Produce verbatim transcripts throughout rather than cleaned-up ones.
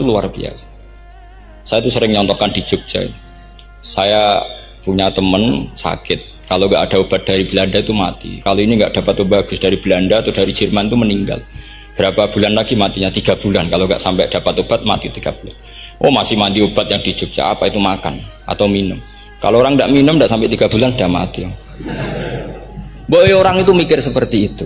luar biasa. Saya itu sering nyontohkan di Jogja. Saya punya teman sakit, kalau nggak ada obat dari Belanda itu mati. Kalau ini nggak dapat obat bagus dari Belanda atau dari Jerman itu meninggal. Berapa bulan lagi matinya? Tiga bulan. Kalau nggak sampai dapat obat mati tiga bulan. Oh masih mandi obat yang di Jogja, apa itu makan atau minum? Kalau orang nggak minum nggak sampai tiga bulan sudah mati. Boy, orang itu mikir seperti itu.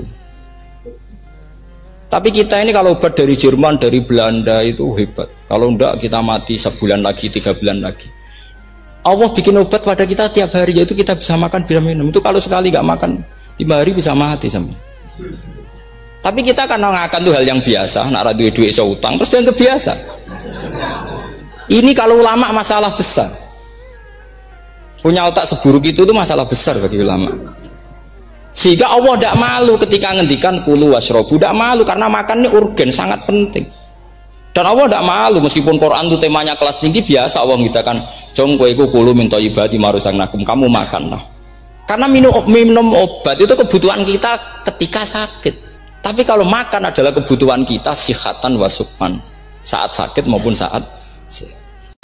Tapi kita ini kalau obat dari Jerman, dari Belanda itu hebat. Kalau enggak kita mati sebulan lagi, tiga bulan lagi. Allah bikin obat pada kita tiap hari, yaitu kita bisa makan, bisa minum. Itu kalau sekali nggak makan, lima hari bisa mati sama. Tapi kita karena ngakan itu hal yang biasa, nak duit duit iso utang, terus dia biasa. Ini kalau ulama masalah besar. Punya otak seburuk itu tuh masalah besar bagi ulama. Sehingga Allah tidak malu ketika ngendikan kulu wasrobu, tidak malu karena makan ini urgen, sangat penting. Dan Allah tidak malu meskipun Quran itu temanya kelas tinggi, biasa Allah mengatakan jong kowe iku kulu min thayyibati ma razaqnakum, kamu makanlah. Karena minum, minum obat itu kebutuhan kita ketika sakit. Tapi kalau makan adalah kebutuhan kita sihatan wasukman, saat sakit maupun saat sehat.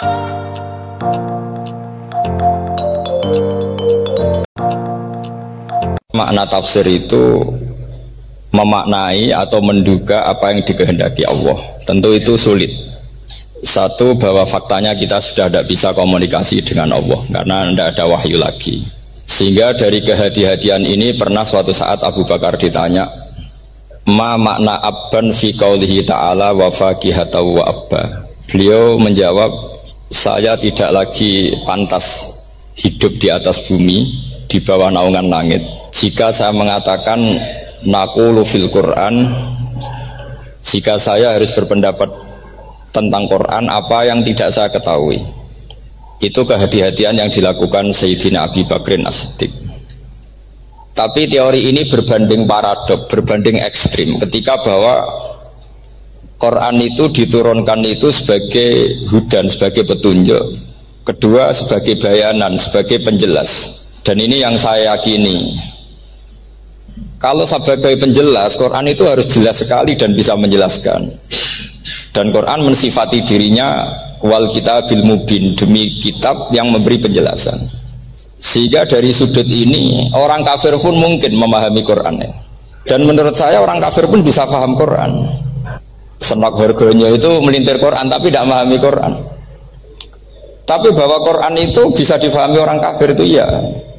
Makna tafsir itu memaknai atau menduga apa yang dikehendaki Allah. Tentu itu sulit. Satu, bahwa faktanya kita sudah tidak bisa komunikasi dengan Allah karena tidak ada wahyu lagi. Sehingga dari kehati-hatian ini pernah suatu saat Abu Bakar ditanya, ma makna abban fi qaulihi ta'ala wa fakihata wa abba. Beliau menjawab, saya tidak lagi pantas hidup di atas bumi, di bawah naungan langit, jika saya mengatakan naqulu fil Quran, jika saya harus berpendapat tentang Quran apa yang tidak saya ketahui. Itu kehati-hatian yang dilakukan Sayyidina Abi Bakrin As-Siddiq. Tapi teori ini berbanding paradok, berbanding ekstrim, ketika bahwa Quran itu diturunkan itu sebagai hudan, sebagai petunjuk, kedua sebagai bayanan, sebagai penjelas. Dan ini yang saya yakini, kalau sebagai penjelas, Quran itu harus jelas sekali dan bisa menjelaskan. Dan Quran mensifati dirinya wal kitabil mubin, demi kitab yang memberi penjelasan. Sehingga dari sudut ini orang kafir pun mungkin memahami Quran. Dan menurut saya orang kafir pun bisa paham Quran. Senak harganya itu melintir Quran tapi tidak memahami Quran. Tapi bahwa Quran itu bisa difahami orang kafir itu ya.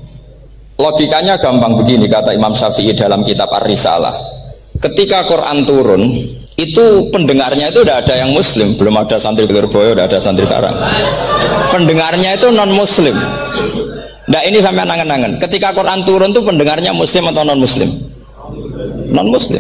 Logikanya gampang begini, kata Imam Syafi'i dalam kitab Ar-Risalah. Ketika Quran turun, itu pendengarnya itu tidak ada yang muslim, belum ada santri Lirboyo, tidak ada santri sarang. Pendengarnya itu non muslim. Nah ini sampai angan-angan, ketika Quran turun itu pendengarnya muslim atau non muslim? Non muslim.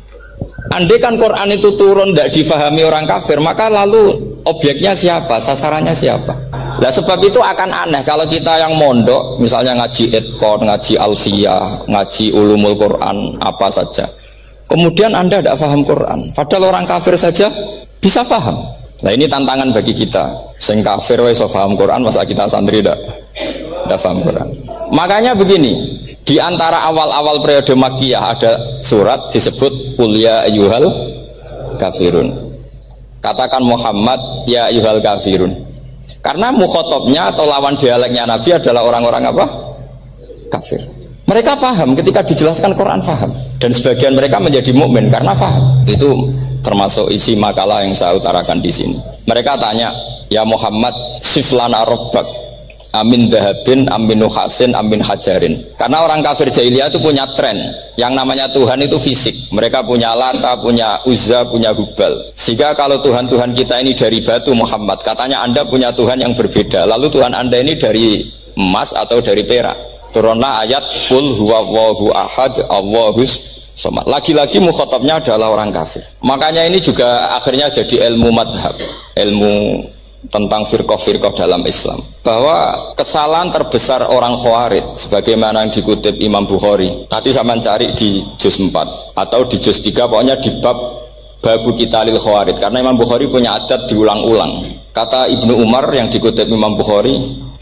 Andai kan Quran itu turun tidak difahami orang kafir, maka lalu objeknya siapa, sasarannya siapa? Nah sebab itu akan aneh kalau kita yang mondok, misalnya ngaji Edkon, ngaji Alfiyah, ngaji Ulumul Quran, apa saja, kemudian anda tidak paham Quran, padahal orang kafir saja bisa paham. Nah ini tantangan bagi kita, sing kafir wis paham Quran, masa kita santri tidak tidak paham Quran. Makanya begini, di antara awal-awal periode Makkiyah ada surat disebut Qul ya ayyuhal kafirun, katakan Muhammad ya ayyuhal kafirun. Karena mukhotobnya atau lawan dialeknya Nabi adalah orang-orang apa? Kafir. Mereka paham ketika dijelaskan Quran, paham. Dan sebagian mereka menjadi mukmin karena paham. Itu termasuk isi makalah yang saya utarakan di sini. Mereka tanya, ya Muhammad, siflana robbak, amin dahabin, amin nuhasin, amin hajarin. Karena orang kafir jahiliyah itu punya tren, yang namanya Tuhan itu fisik. Mereka punya Lata, punya Uzza, punya Hubal. Sehingga kalau Tuhan-Tuhan kita ini dari batu Muhammad, katanya anda punya Tuhan yang berbeda. Lalu Tuhan anda ini dari emas atau dari perak. Turunlah ayat Qul huwallahu ahad Allahus somad. Lagi-lagi mukhatabnya adalah orang kafir. Makanya ini juga akhirnya jadi ilmu madhab, ilmu tentang firqah-firqah dalam Islam, bahwa kesalahan terbesar orang Khawarij sebagaimana yang dikutip Imam Bukhari, nanti saya mencari di juz empat atau di juz tiga, pokoknya di bab babu kitalil Khawarij, karena Imam Bukhari punya adat diulang-ulang. Kata Ibnu Umar yang dikutip Imam Bukhari,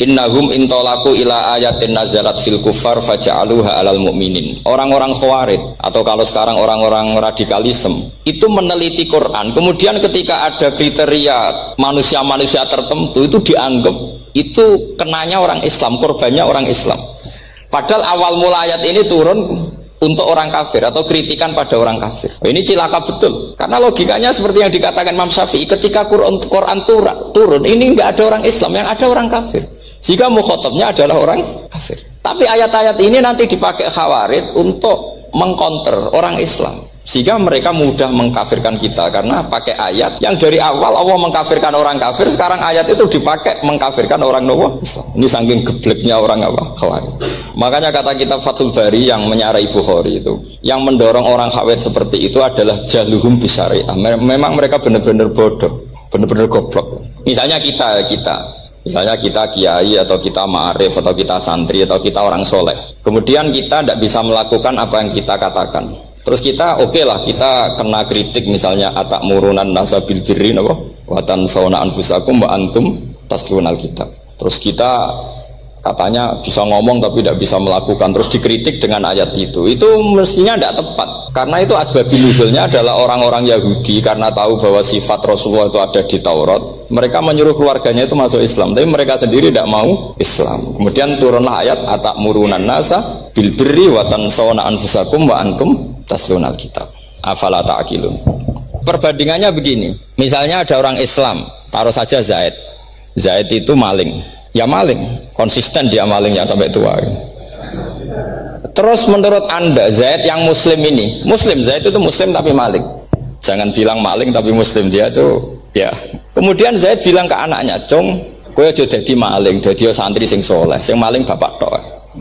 Innahum intolaku ila ayatin nazalat fil kufar faja'aluha alal mu'minin. Orang-orang khawarij atau kalau sekarang orang-orang radikalisme itu meneliti Quran, kemudian ketika ada kriteria manusia-manusia tertentu itu dianggap itu kenanya orang Islam, korbannya orang Islam. Padahal awal mula ayat ini turun untuk orang kafir atau kritikan pada orang kafir. Ini cilaka betul. Karena logikanya seperti yang dikatakan Imam Syafi'i, ketika Quran, Quran turun, ini nggak ada orang Islam, yang ada orang kafir. Jika mukhatabnya adalah orang kafir. Tapi ayat-ayat ini nanti dipakai khawarij untuk mengcounter orang Islam, sehingga mereka mudah mengkafirkan kita karena pakai ayat yang dari awal Allah mengkafirkan orang kafir, sekarang ayat itu dipakai mengkafirkan orang Nawa Islam. Ini saking gebleknya orang apa? Khawarij. Makanya kata kitab Fathul Bari yang menyarai Bukhari itu, yang mendorong orang khawarij seperti itu adalah jahluhum bisyariah. Memang mereka benar-benar bodoh, benar-benar goblok. Misalnya kita kita Misalnya kita kiai atau kita ma'arif atau kita santri atau kita orang soleh, kemudian kita tidak bisa melakukan apa yang kita katakan. Terus kita oke okay lah, kita kena kritik misalnya atak murunan nasabil birri watan sauna anfusakum wa antum taslunal kitab. Terus kita katanya bisa ngomong tapi tidak bisa melakukan, terus dikritik dengan ayat itu. Itu mestinya tidak tepat, karena itu asbabun nuzulnya adalah orang-orang Yahudi karena tahu bahwa sifat Rasulullah itu ada di Taurat. Mereka menyuruh keluarganya itu masuk Islam, tapi mereka sendiri tidak mau Islam. Kemudian turunlah ayat atak murunan nasa bil birri wa tansawna anfusakum wa antum taslunal kitab. Afala ta'qilun. Perbandingannya begini, misalnya ada orang Islam, taruh saja Zaid. Zaid itu maling. Ya maling, konsisten dia maling yang sampai tua. Terus menurut Anda Zaid yang muslim ini, muslim, Zaid itu muslim tapi maling. Jangan bilang maling tapi muslim, dia itu ya. Kemudian Zaid bilang ke anaknya, "Cung, kowe aja dadi maling, dadi santri sing soleh, sing maling bapak tok."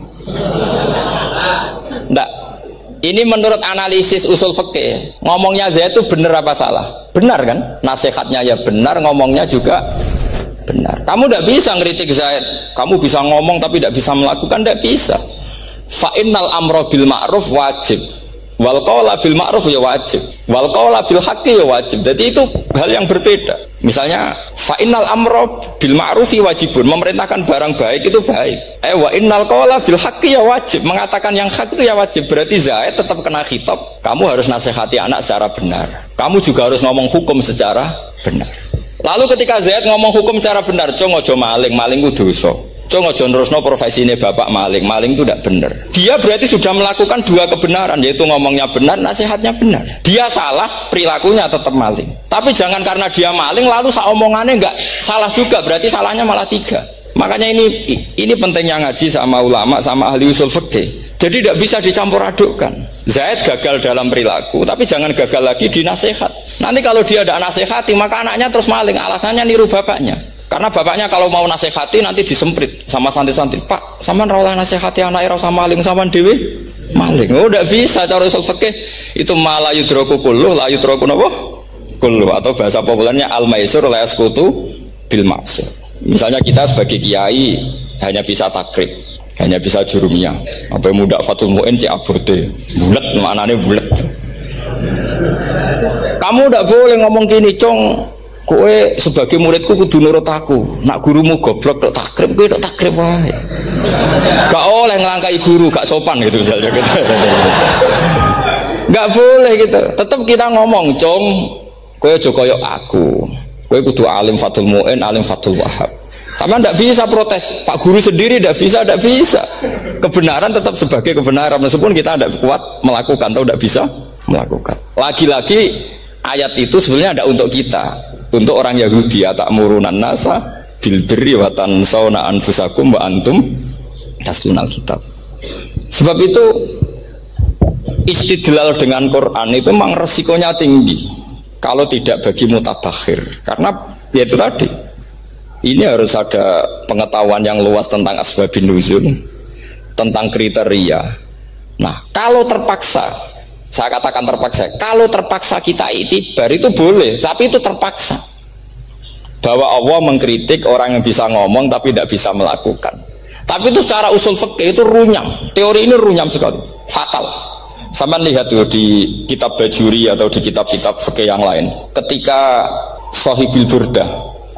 Ndak. Ini menurut analisis usul fikih, ngomongnya Zaid itu benar apa salah? Benar kan? Nasihatnya ya benar, ngomongnya juga benar. Kamu tidak bisa ngeritik Zaid, kamu bisa ngomong tapi tidak bisa melakukan, tidak bisa. Fa innal amra bil ma'ruf wajib, wal qawla bil ma'ruf ya wajib, wal qawla bil haqqi ya wajib. Jadi itu hal yang berbeda. Misalnya fa innal amra bil ma'rufi wajibun, memerintahkan barang baik itu baik. Eh wa innal qawla bil haqqi ya wajib, mengatakan yang hak itu ya wajib. Berarti Zaid tetap kena khitab, kamu harus nasihati anak secara benar, kamu juga harus ngomong hukum secara benar. Lalu ketika Zaid ngomong hukum cara benar, "Cung ojo maling, maling itu dosa. Cung ojo nerusno profesi ini bapak maling, maling itu tidak benar." Dia berarti sudah melakukan dua kebenaran, yaitu ngomongnya benar, nasihatnya benar. Dia salah, perilakunya tetap maling. Tapi jangan karena dia maling lalu omongannya enggak salah juga, berarti salahnya malah tiga. Makanya ini ini pentingnya ngaji sama ulama, sama ahli usul fikih. Jadi tidak bisa dicampur adukkan. Zaid gagal dalam perilaku, tapi jangan gagal lagi di nasihat. Nanti kalau dia tidak nasihati, maka anaknya terus maling. Alasannya niru bapaknya. Karena bapaknya kalau mau nasihati nanti disemprit sama santri-santri. "Pak, sampean ora nasihati anak ora sama maling, sampean dhewe maling." Oh, tidak bisa cara usul fikih. Itu malah yudroku kulluh, la yudroku napa? Kulluh, atau bahasa populernya al-maisur la yasqutu bil maksur. Misalnya kita sebagai kiai hanya bisa takrib, hanya bisa jurumiyah. Apa muda Fatul Mu'in cek abote. Bulet, maknanya bulet. Kamu tidak boleh ngomong gini, "Cung, kowe sebagai muridku kudu nurut aku. Nak gurumu goblok tok takrib, kowe tok takrib wae." Gak oleh ngelangkai guru, gak sopan gitu misalnya gitu. Gak boleh gitu. Tetap kita ngomong, "Cung, kowe aja koyo aku. Kowe kudu alim Fatul Mu'in, alim Fatul Wahab." Sama tidak bisa protes, Pak Guru sendiri tidak bisa, tidak bisa. Kebenaran tetap sebagai kebenaran, meskipun kita tidak kuat melakukan atau tidak bisa melakukan. Lagi-lagi ayat itu sebenarnya ada untuk kita, untuk orang Yahudi. Atak murunan nasa bil birri wa tansawna anfusakum wa antum taslunal kitab. Sebab itu istidlal dengan Quran itu memang resikonya tinggi kalau tidak bagi mutabakhir, karena ya itu tadi. Ini harus ada pengetahuan yang luas tentang asbabun nuzul, tentang kriteria. Nah, kalau terpaksa, saya katakan terpaksa, kalau terpaksa kita itibar itu boleh, tapi itu terpaksa. Bahwa Allah mengkritik orang yang bisa ngomong tapi tidak bisa melakukan. Tapi itu secara usul fikih itu runyam. Teori ini runyam sekali, fatal. Sama lihat tuh di kitab Bajuri atau di kitab-kitab fikih yang lain. Ketika Shahibul Burdah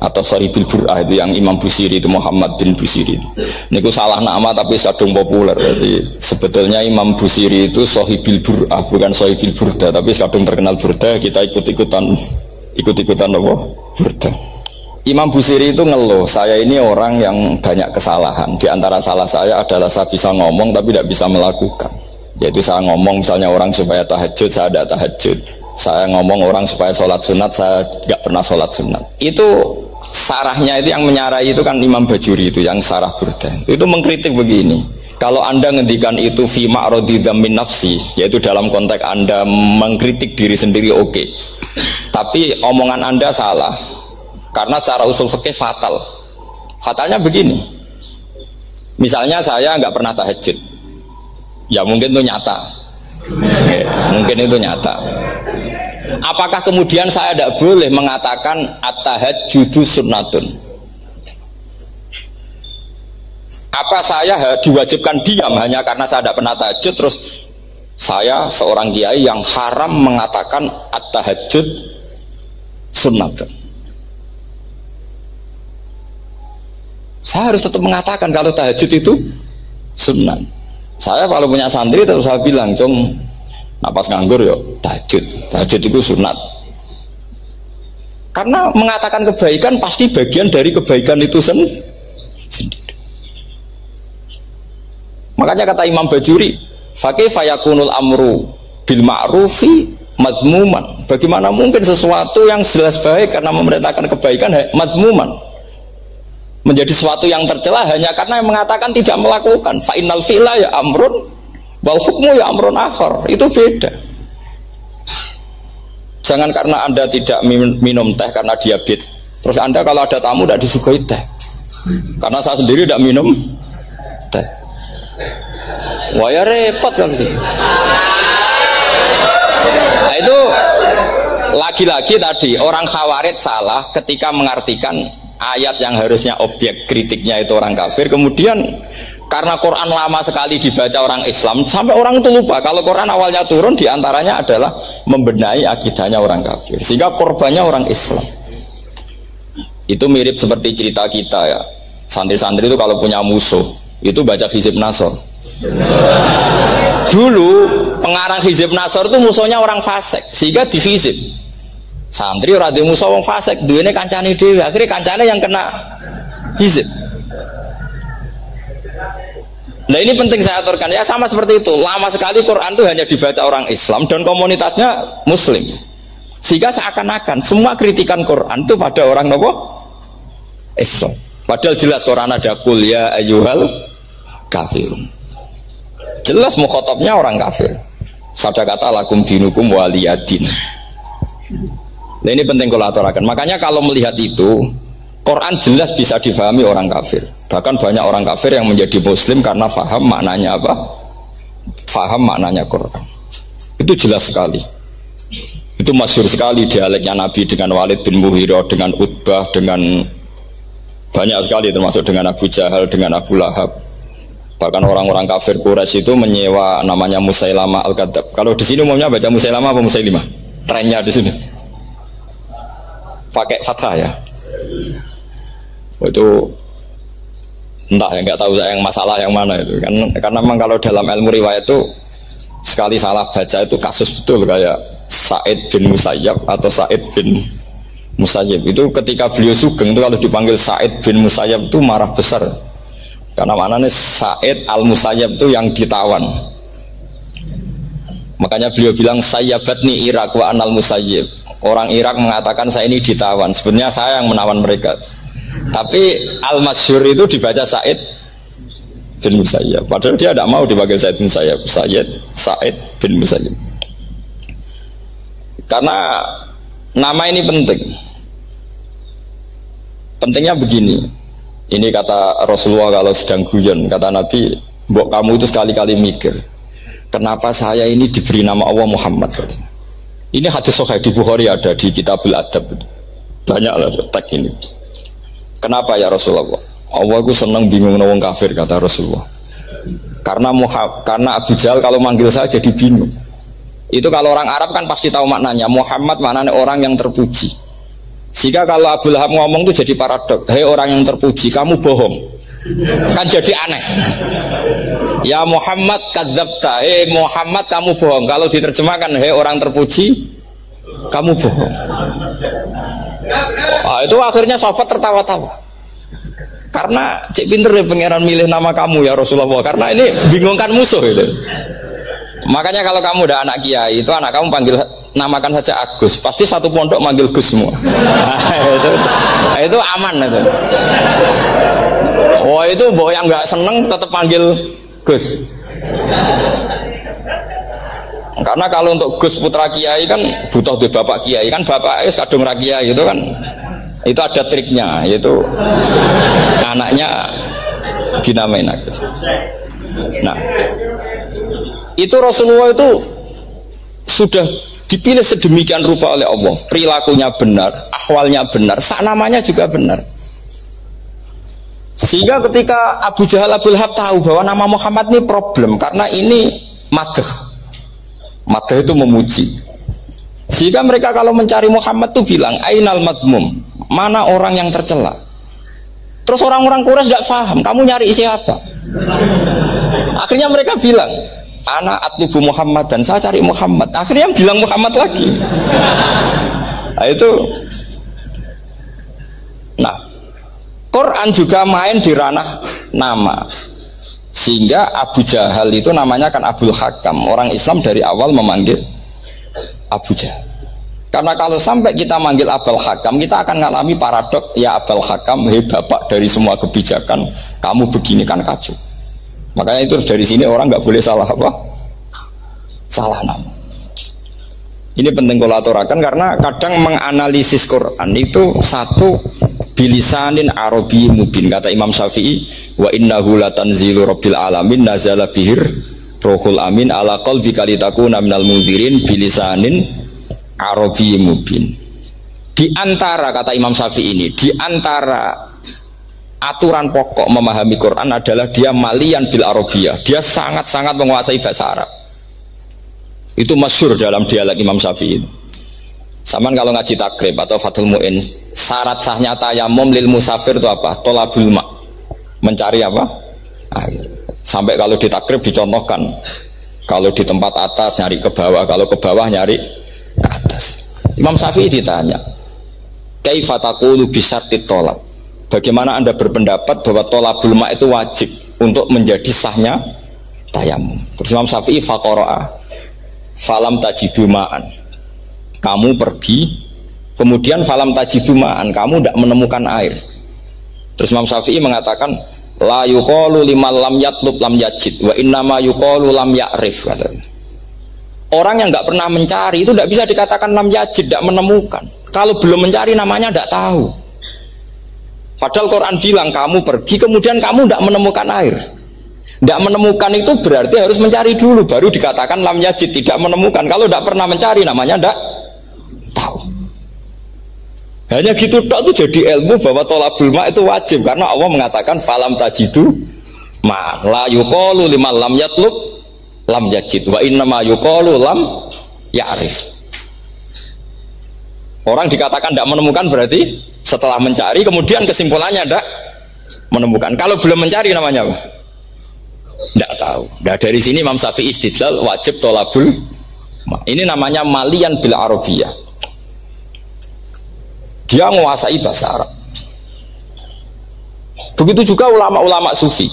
atau Shahibul Bur'ah itu yang Imam Busiri itu Muhammad bin Busiri. Niku salah nama tapi kadung populer. Jadi sebetulnya Imam Busiri itu Shahibul Bur'ah bukan Shahibul Burda, tapi kadung terkenal Burda, kita ikut-ikutan ikut-ikutan apa? Burda. Imam Busiri itu ngeluh, saya ini orang yang banyak kesalahan. Di antara salah saya adalah saya bisa ngomong tapi tidak bisa melakukan. Yaitu saya ngomong misalnya orang supaya tahajud, saya tidak tahajud. Saya ngomong orang supaya sholat sunat, saya tidak pernah sholat sunat. Itu sarahnya itu yang menyarai itu kan Imam Bajuri itu yang sarah Burda. Itu mengkritik begini. Kalau Anda ngendikan itu fi ma'radi dzammin nafsi, yaitu dalam konteks Anda mengkritik diri sendiri oke. Okay. Tapi omongan Anda salah. Karena secara usul fikih fatal. Fatalnya begini. Misalnya saya nggak pernah tahajud. Ya mungkin itu nyata. Oke, mungkin itu nyata. Apakah kemudian saya tidak boleh mengatakan at-tahajjudu sunnatun? Apa saya diwajibkan diam hanya karena saya tidak pernah tahajud, terus saya seorang kiai yang haram mengatakan at-tahajjud sunnatun? Saya harus tetap mengatakan kalau tahajud itu sunnah. Saya kalau punya santri terus saya bilang, "Cung, napas nganggur yo tahajud. Tahajud itu sunat." Karena mengatakan kebaikan pasti bagian dari kebaikan itu sendiri. Makanya kata Imam Bajuri, "Faqih fayakunul amru bil ma'rufi mazmuman." Bagaimana mungkin sesuatu yang jelas baik karena memerintahkan kebaikan mazmuman menjadi sesuatu yang tercela hanya karena yang mengatakan tidak melakukan. Fa innal fi'la ya amrun wal hukmu ya amrun akhar. Itu beda. Jangan karena Anda tidak minum teh karena diabetes, terus Anda kalau ada tamu tidak disuguhi teh. Karena saya sendiri tidak minum teh. Wah ya repot kan gitu. Nah itu lagi-lagi tadi orang Khawarij salah ketika mengartikan ayat yang harusnya objek kritiknya itu orang kafir, kemudian karena Quran lama sekali dibaca orang Islam sampai orang itu lupa kalau Quran awalnya turun diantaranya adalah membenahi akidahnya orang kafir, sehingga korbannya orang Islam. Itu mirip seperti cerita kita ya, santri-santri itu kalau punya musuh itu baca Hizib Nasr. Dulu pengarang Hizib Nasr itu musuhnya orang fasik, sehingga dihizib. Santri ora duwe musuh wong fasik, duwene kancane dhewe, akhirnya kancane yang kena hizib. Nah ini penting saya aturkan ya, sama seperti itu. Lama sekali Quran itu hanya dibaca orang Islam dan komunitasnya Muslim, sehingga seakan-akan semua kritikan Quran itu pada orang nopo Islam. Padahal jelas Quran ada kul ya ayyuhal kafirun. Jelas mukhatabnya orang kafir. Sabda kata lakum dinukum waliyadin. Nah ini penting kalau aturakan. Makanya kalau melihat itu, Quran jelas bisa difahami orang kafir. Bahkan banyak orang kafir yang menjadi Muslim karena faham maknanya apa? Faham maknanya Quran. Itu jelas sekali. Itu masyhur sekali dialeknya Nabi dengan Walid bin Mughirah, dengan Utbah, dengan banyak sekali termasuk dengan Abu Jahal, dengan Abu Lahab. Bahkan orang-orang kafir Quraisy itu menyewa namanya Musailamah Al-Kadzab. Kalau di sini umumnya baca Musailamah apa Musailimah? Trennya di sini pakai fathah ya. Itu entah ya, nggak tahu saya yang masalah yang mana itu kan, karena memang kalau dalam ilmu riwayat itu sekali salah baca itu kasus betul, kayak Sa'id bin Musayyab atau Sa'id bin Musayyib itu ketika beliau sugeng itu kalau dipanggil Sa'id bin Musayyab itu marah besar karena maknanya Sa'id al-Musayyab itu yang ditawan. Makanya beliau bilang sayyabatni Irak wa anal Musayyib. Orang Irak mengatakan saya ini ditawan, sebenarnya saya yang menawan mereka. Tapi al-masyhur itu dibaca Sa'id bin Musayyab, padahal dia tidak mau dipanggil Sa'id bin Musayyab, Sa'id Sa'id bin Musayyab. Karena nama ini penting. Pentingnya begini. Ini kata Rasulullah kalau sedang guyon, kata Nabi, mbok kamu itu sekali-kali mikir, kenapa saya ini diberi nama Allah Muhammad? Ini hadis sahih di Bukhari, ada di Kitabul Adab. Banyak lah teks ini. Kenapa ya Rasulullah? Allah itu senang bingung wong kafir, kata Rasulullah. Karena Muhammad, karena Abu Jahal kalau manggil saya jadi bingung. Itu kalau orang Arab kan pasti tahu maknanya. Muhammad maknanya orang yang terpuji. Sehingga kalau Abu Lahab ngomong itu jadi paradok. Hei orang yang terpuji, kamu bohong. Kan jadi aneh. Ya Muhammad kadzabta. Hei Muhammad kamu bohong. Kalau diterjemahkan hei orang terpuji, kamu bohong. Nah, itu akhirnya sahabat tertawa-tawa. Karena cek pinter ya pangeran milih nama kamu ya Rasulullah. Karena ini bingungkan musuh itu. Makanya kalau kamu udah anak kiai itu anak kamu panggil namakan saja Agus. Pasti satu pondok manggil Gus semua. Nah, itu, itu aman itu. Oh itu boh yang nggak seneng tetap panggil Gus. Karena kalau untuk Gus putra kiai kan butuh di bapak kiai kan bapak es kadung rakyat itu kan itu ada triknya yaitu anaknya dinamain Agus. Nah itu Rasulullah itu sudah dipilih sedemikian rupa oleh Allah, perilakunya benar, ahwalnya benar, sak namanya juga benar. Sehingga ketika Abu Jahal Abu Lahab tahu bahwa nama Muhammad ini problem karena ini madah. Madah itu memuji. Sehingga mereka kalau mencari Muhammad tuh bilang ainal madmum, mana orang yang tercela. Terus orang-orang Quraisy tidak paham, kamu nyari siapa? Akhirnya mereka bilang, anak atlubu Muhammad dan saya cari Muhammad. Akhirnya yang bilang Muhammad lagi. Nah itu. Nah, Quran juga main di ranah nama. Sehingga Abu Jahal itu namanya kan Abul Hakam. Orang Islam dari awal memanggil Abu Jahal. Karena kalau sampai kita manggil Abul Hakam, kita akan mengalami paradok. Ya Abul Hakam, hei bapak dari semua kebijakan, kamu begini kan kacau. Makanya itu dari sini orang nggak boleh salah apa? Salah nama. Ini penting kalau aturakan karena kadang menganalisis Quran itu satu bilisanin Arabi mubin kata Imam Syafi'i wa innahu latanzilu rabbil alamin nazala bihir rohul amin ala qalbika litakuna minal mundzirin bilisanin Arabi mubin. Di antara kata Imam Syafi'i ini di antara aturan pokok memahami Quran adalah dia malian bil arabiyah, dia sangat-sangat menguasai bahasa Arab. Itu masyhur dalam dialek Imam Syafi'i. Saman kalau ngaji takrib atau Fathul Mu'in, syarat sahnya tayamum lil musafir itu apa? Tolabul ma, mencari apa? Air. Sampai kalau di takrib dicontohkan, kalau di tempat atas nyari ke bawah, kalau ke bawah nyari ke atas. Imam Syafi'i ditanya, kaifa taqulu bi syartit tolab? Bagaimana anda berpendapat bahwa tolabul ma itu wajib untuk menjadi sahnya tayamum? Terus Imam Syafi'i faqara'a falam tajidu ma'an, kamu pergi kemudian falam tajidu ma'an, kamu tidak menemukan air. Terus Imam Syafi'i mengatakan la yuqalu liman lam yatlub lam yajid wa innama yuqalu lam ya'rif. Orang yang nggak pernah mencari itu tidak bisa dikatakan lam yajid, tidak menemukan. Kalau belum mencari namanya tidak tahu. Padahal Quran bilang kamu pergi kemudian kamu tidak menemukan air. Tidak menemukan itu berarti harus mencari dulu baru dikatakan lam yajid, tidak menemukan. Kalau tidak pernah mencari namanya tidak tahu. Hanya gitu tok itu jadi ilmu bahwa tolabul ma itu wajib karena Allah mengatakan falam tajidu ma la yuqalu liman lam yatlub lam yajid wa innama yuqalu lam ya'rif. Orang dikatakan tidak menemukan berarti setelah mencari kemudian kesimpulannya tidak menemukan. Kalau belum mencari namanya apa? Tidak tahu. Nah, dari sini Imam Syafi'i istidlal wajib tolabul ma. Ini namanya malian bil arabiyah. Dia menguasai bahasa Arab. Begitu juga ulama-ulama sufi.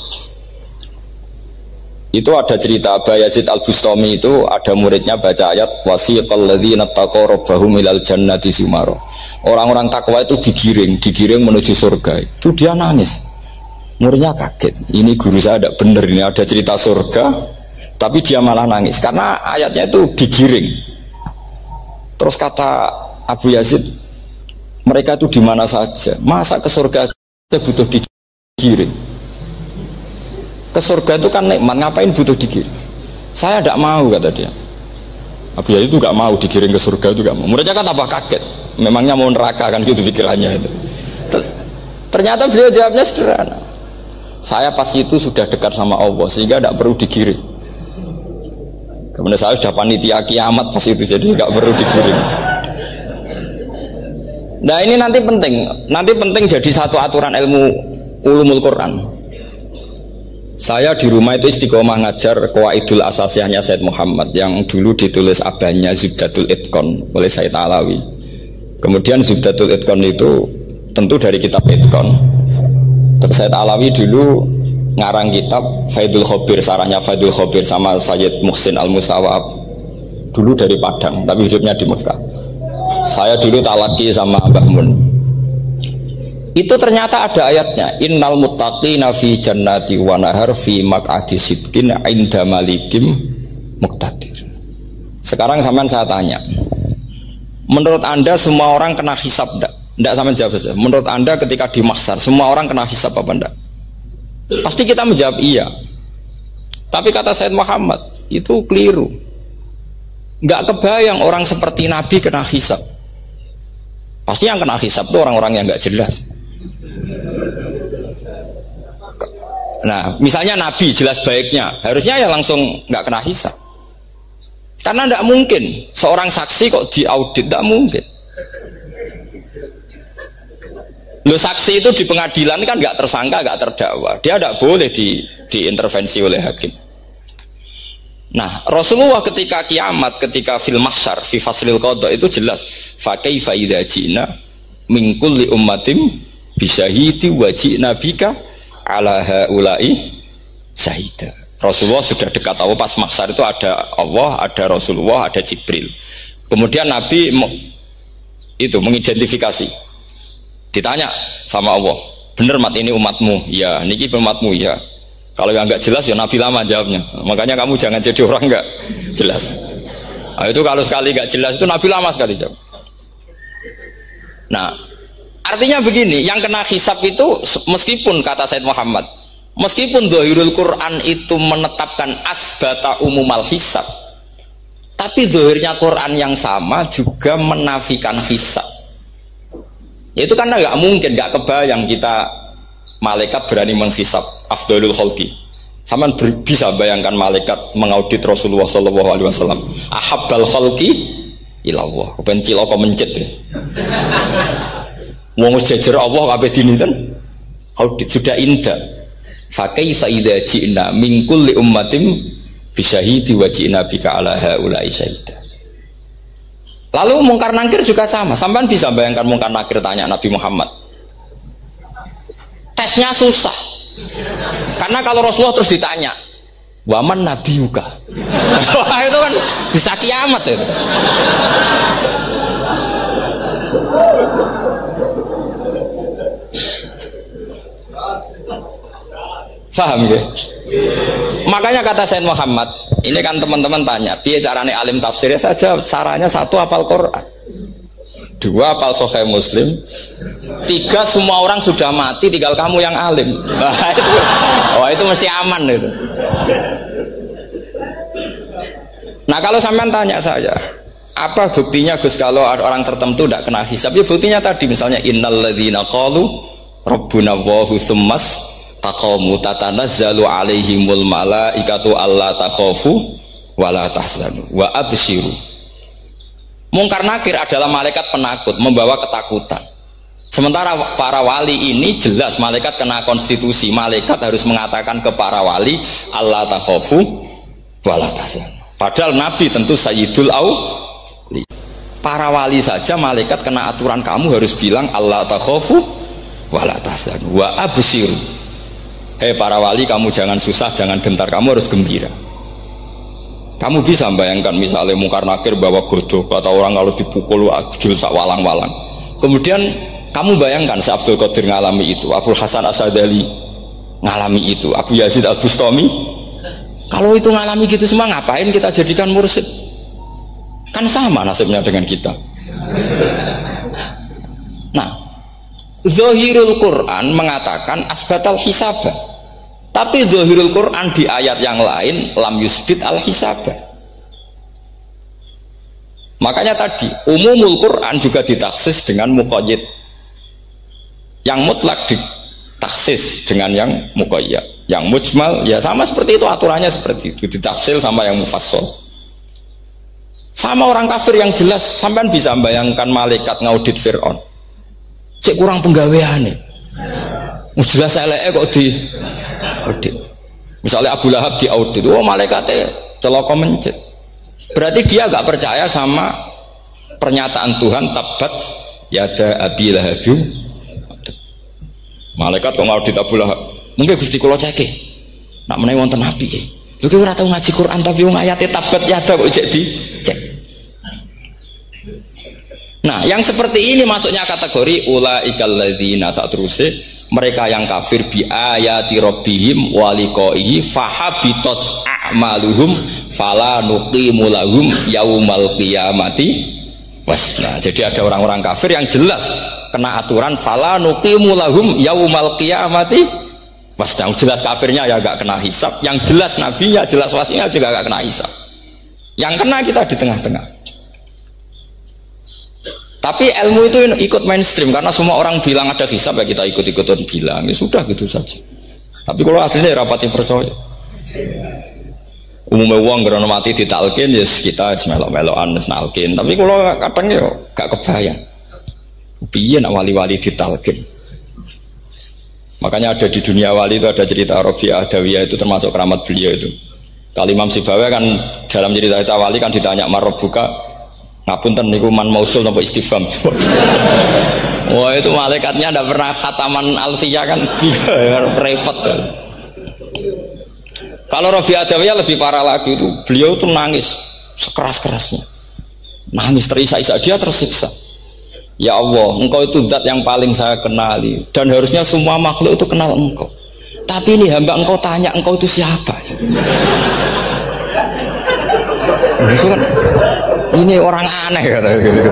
Itu ada cerita Bayazid Al-Bustami itu ada muridnya baca ayat wasiqal ladzina taqaw rabbahum ilal jannati zumara. Orang-orang takwa itu digiring, digiring menuju surga. Itu dia nangis. Muridnya kaget. Ini guru saya tidak benar, ini ada cerita surga, tapi dia malah nangis karena ayatnya itu digiring. Terus kata Abu Yazid, mereka itu di mana saja, masa ke surga kita butuh digiring? Ke surga itu kan nikmat, ngapain butuh digiring? Saya tidak mau, kata dia. Abu Yazid itu gak mau digiring ke surga, itu gak mau. Muridnya kan tambah kaget, memangnya mau neraka kan gitu pikirannya itu. Ternyata beliau jawabnya sederhana, saya pas itu sudah dekat sama Allah sehingga tidak perlu digiring. Kemudian saya sudah panitia kiamat pas itu, jadi tidak perlu digiring. Nah ini nanti penting, nanti penting jadi satu aturan ilmu ulumul Quran. Saya di rumah itu istiqomah ngajar Qawaidul Asasiyahnya Said Muhammad yang dulu ditulis abahnya Zubdatul Itqan oleh Said Alawi. Kemudian Zubdatul Itqan itu tentu dari kitab Itqan. Terus Said Alawi dulu ngarang kitab Faidul Khobir, sarahnya Faidul Khobir sama Sayyid Muhsin Al-Musawab, dulu dari Padang tapi hidupnya di Mekah. Saya dulu talaki sama Mbah Mun. Itu ternyata ada ayatnya, innal muttaqina fi jannati wa nahar fi maq'adi sidqin 'inda malikim muqtadir. Sekarang sampean saya tanya, menurut Anda semua orang kena hisab enggak? Enggak, sampean jawab saja. Menurut Anda ketika di mahsyar semua orang kena hisab apa enggak? Pasti kita menjawab iya. Tapi kata Said Muhammad itu keliru. Enggak kebayang orang seperti Nabi kena hisab. Pasti yang kena hisab itu orang-orang yang enggak jelas. Nah, misalnya Nabi jelas baiknya, harusnya ya langsung nggak kena hisab. Karena tidak mungkin seorang saksi kok diaudit, tidak mungkin. Lo saksi itu di pengadilan kan nggak tersangka, nggak terdakwa, dia tidak boleh di, diintervensi oleh hakim. Nah, Rasulullah ketika kiamat, ketika fil mahsyar, fi faslil qada itu jelas, fa kaifa idza ji'na min kulli ummatin bisyahidi wa ji'na bika ala haula'i syahida. Rasulullah sudah dekat Allah, pas mahsyar itu ada Allah, ada Rasulullah, ada Jibril. Kemudian Nabi itu mengidentifikasi, ditanya sama Allah, bener mat ini umatmu? Ya, niki umatmu ya. Kalau yang nggak jelas ya Nabi lama jawabnya. Makanya kamu jangan jadi orang nggak jelas. Nah, itu kalau sekali nggak jelas itu Nabi lama sekali jawab. Nah, artinya begini, yang kena hisab itu meskipun kata Said Muhammad, meskipun Zahirul Quran itu menetapkan asbata umumal hisab, tapi zahirnya Quran yang sama juga menafikan hisab. Itu karena nggak mungkin, nggak kebayang kita malaikat berani menghisab afdalul khalqi. Sama bisa bayangkan malaikat mengaudit Rasulullah Shallallahu Alaihi Wasallam. Ahabbal khalqi ilallah. Kepen ciloko mencet ya. Wong jejer Allah kabeh diniten audit sudah indah. Fa kaifa idza ji'na min kulli ummatin bisyahidi wa ji'na bika ala haula'i syahida. Lalu mungkar nakir juga sama. Sampean bisa bayangkan mungkar nakir tanya Nabi Muhammad. Tesnya susah. Karena kalau Rasulullah terus ditanya, "Waman nabiyuka?" Wah, itu kan bisa kiamat itu. Paham ya? Makanya kata Said Muhammad, ini kan teman-teman tanya, piye carane alim tafsirnya saja, caranya satu hafal Quran, dua hafal Sahih Muslim, tiga semua orang sudah mati, tinggal kamu yang alim. Nah, itu, oh itu mesti aman itu. Nah kalau sampean tanya saya, apa buktinya Gus kalau orang tertentu tidak kena hisab? Ya buktinya tadi misalnya innalladzina qalu rabbuna Allahu tsummas taqamu tatanazzalu alaihimul malaikatu alla takhafu wala tahzanu wa abshiru. Mungkar nakir adalah malaikat penakut membawa ketakutan. Sementara para wali ini jelas malaikat kena konstitusi, malaikat harus mengatakan ke para wali alla takhafu wala tahzanu. Padahal Nabi tentu sayyidul auli. Para wali saja malaikat kena aturan, kamu harus bilang alla takhafu wala tahzanu wa abshiru. Hei para wali, kamu jangan susah, jangan gentar, kamu harus gembira. Kamu bisa bayangkan misalnya mungkar nakir bawa godok, kata orang kalau dipukul ajul sak walang-walang. Kemudian kamu bayangkan si Abdul Qadir ngalami itu, Abdul Hasan Asadali ngalami itu, Abu Yazid Al Bustami. Kalau itu ngalami gitu semua, ngapain kita jadikan mursyid? Kan sama nasibnya dengan kita. Nah, Zahirul Quran mengatakan asbatal hisabah. Tapi Zahirul Quran di ayat yang lain lam yusbit al hisabah. Makanya tadi umumul Quran juga ditaksis dengan muqayyid. Yang mutlak ditaksis dengan yang muqayyad. Yang mujmal ya sama seperti itu, aturannya seperti itu, ditafsir sama yang mufassal. Sama orang kafir yang jelas, sampean bisa bayangkan malaikat ngaudit Fir'aun. cek kurang penggaweane. Wis jelas eleke kok di audit. Misalnya Abu Lahab di audit, oh malaikatnya celaka mencet. Berarti dia agak percaya sama pernyataan Tuhan tabat yada Abi Lahab. Malaikat kok ngaudit Abu Lahab. Mungkin Gusti kula ceke. Nak menawi wonten apike. Lho ki ora tau ngaji Quran tapi wong ayate tabat yada kok cek di cek. Nah, yang seperti ini masuknya kategori ulaikal ladzina satruse mereka yang kafir bi ayati rabbihim wa liqaihi fahabitos a'maluhum fala nuqimu lahum yaumal qiyamati wasna. Jadi ada orang-orang kafir yang jelas kena aturan fala nuqimu lahum yaumal qiyamati wasna. Jelas kafirnya ya gak kena hisab, yang jelas nabinya jelas wasinya juga gak kena hisab. Yang kena kita di tengah-tengah. Tapi ilmu itu ikut mainstream karena semua orang bilang ada hisab ya kita ikut-ikutan bilang ya sudah gitu saja. Tapi kalau aslinya rapati percaya. Umumnya uang gerono mati ditalkin ya kita melok-melokan nalkin. Tapi kalau kadang ya gak kebayang. Piye nak wali-wali ditalkin. Makanya ada di dunia wali itu ada cerita Rabi'ah Adawiyah itu termasuk keramat beliau itu. Kali Imam Sibawi kan dalam cerita wali kan ditanya marbuka ngapunten niku man mausul napa istifham. Wah itu malaikatnya ndak pernah khataman alfiyah kan repot. Kalau Rabi Adawiyah lebih parah lagi itu beliau tuh nangis sekeras-kerasnya, nangis terisak-isak, dia tersiksa. Ya Allah, engkau itu zat yang paling saya kenali dan harusnya semua makhluk itu kenal engkau. Tapi ini hamba engkau tanya engkau itu siapa? Itu kan ini orang aneh kata gitu.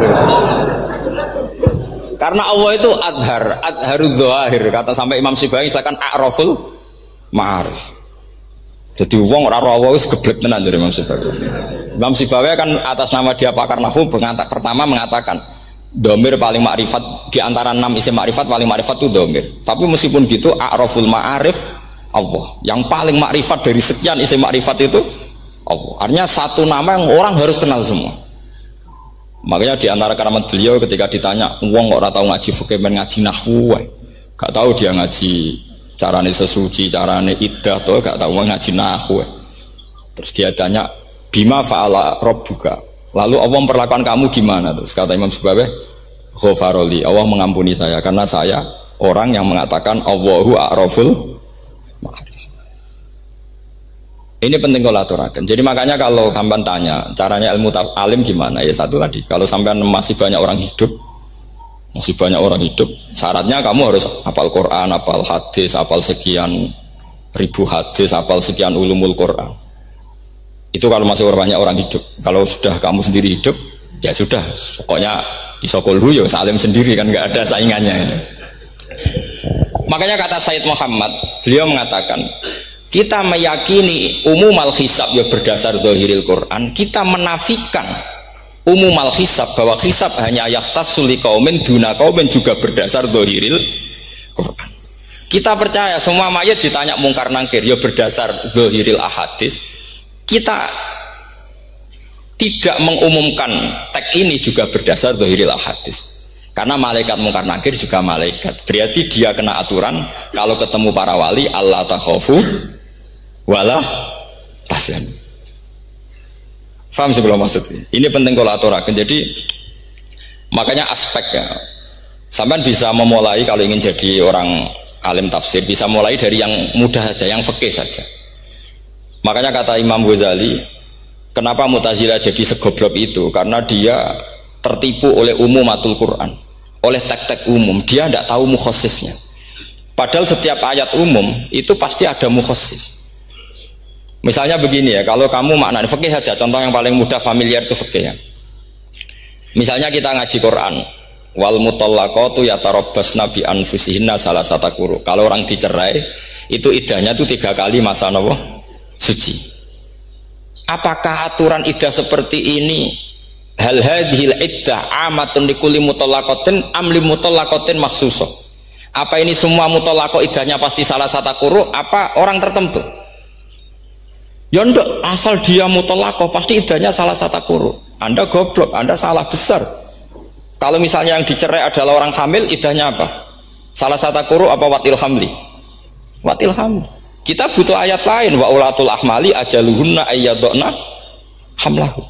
Karena Allah itu adhar, adharudz dzahir kata sampai Imam Sibawi silakan a'raful ma'arif. Jadi wong ora Allah wis geblek tenan dari Imam Sibawi. Imam Sibawi kan atas nama dia pakar nahwu pertama mengatakan domir paling makrifat di antara enam isim makrifat paling makrifat itu domir. Tapi meskipun gitu a'raful ma'arif Allah. Yang paling makrifat dari sekian isim makrifat itu Allah. Artinya satu nama yang orang harus kenal semua. Makanya di antara keramat beliau ketika ditanya, wong kok ora tau ngaji fikih men ngaji nahwu wae. Gak tahu dia ngaji carane sesuci, carane iddah to, gak tahu ngaji nahwu. Terus dia tanya, "Bima fa'ala rabbuka?" Lalu Allah memperlakukan kamu gimana? Terus kata Imam Sibawi, "Ghafaroli." Allah mengampuni saya karena saya orang yang mengatakan Allahu a'raful ma'arif. Ini penting kalau aturakan. Jadi makanya kalau sampean tanya caranya ilmu alim gimana, ya satu tadi, kalau sampean masih banyak orang hidup, masih banyak orang hidup, syaratnya kamu harus hafal Quran, hafal hadis, hafal sekian ribu hadis, hafal sekian ulumul Quran. Itu kalau masih banyak orang hidup. Kalau sudah kamu sendiri hidup, ya sudah, pokoknya isokulhu ya salim sendiri kan, nggak ada saingannya itu. Makanya kata Said Muhammad, beliau mengatakan, kita meyakini umumal hisab ya berdasar zahiril Quran, kita menafikan umumal hisab bahwa hisab hanya yahtassul liqaumin duna qaumin juga berdasar zahiril Quran. Kita percaya semua mayat ditanya mungkar nangkir ya berdasar zahiril ahadis. Kita tidak mengumumkan teks ini juga berdasar zahiril ahadis. Karena malaikat mungkar nangkir juga malaikat. Berarti dia kena aturan kalau ketemu para wali Allah takhafu wala tahzan. Faham sebelum maksudnya? Ini penting kalau aturakan. Jadi makanya aspeknya sampean bisa memulai kalau ingin jadi orang alim tafsir bisa mulai dari yang mudah saja, yang fikih saja. Makanya kata Imam Ghazali, kenapa Mu'tazilah jadi segoblok itu? Karena dia tertipu oleh umumatul Quran, oleh tek-tek umum. Dia tidak tahu mukhasisnya. Padahal setiap ayat umum itu pasti ada mukhassis. Misalnya begini ya, kalau kamu maknanya fikih saja, contoh yang paling mudah familiar itu fikih ya. Misalnya kita ngaji Quran, wal mutallaqatu yatarabbasna bi anfusihinna salasata quru. Kalau orang dicerai, itu iddahnya itu tiga kali masa nopo suci. Apakah aturan iddah seperti ini hal hadhil iddah amatun likulli mutallaqatin am li mutallaqatin makhsusah? Apa ini semua mutallaqah iddahnya pasti salah satu quru apa orang tertentu? Ya enggak, asal dia mutallaqah pasti iddahnya salah satu quru. Anda goblok, Anda salah besar. Kalau misalnya yang dicerai adalah orang hamil, idahnya apa? Salah satu quru apa watil hamli? Watil hamli. Kita butuh ayat lain, wa ulatul ahmali ajaluhunna ayyadna hamlahu.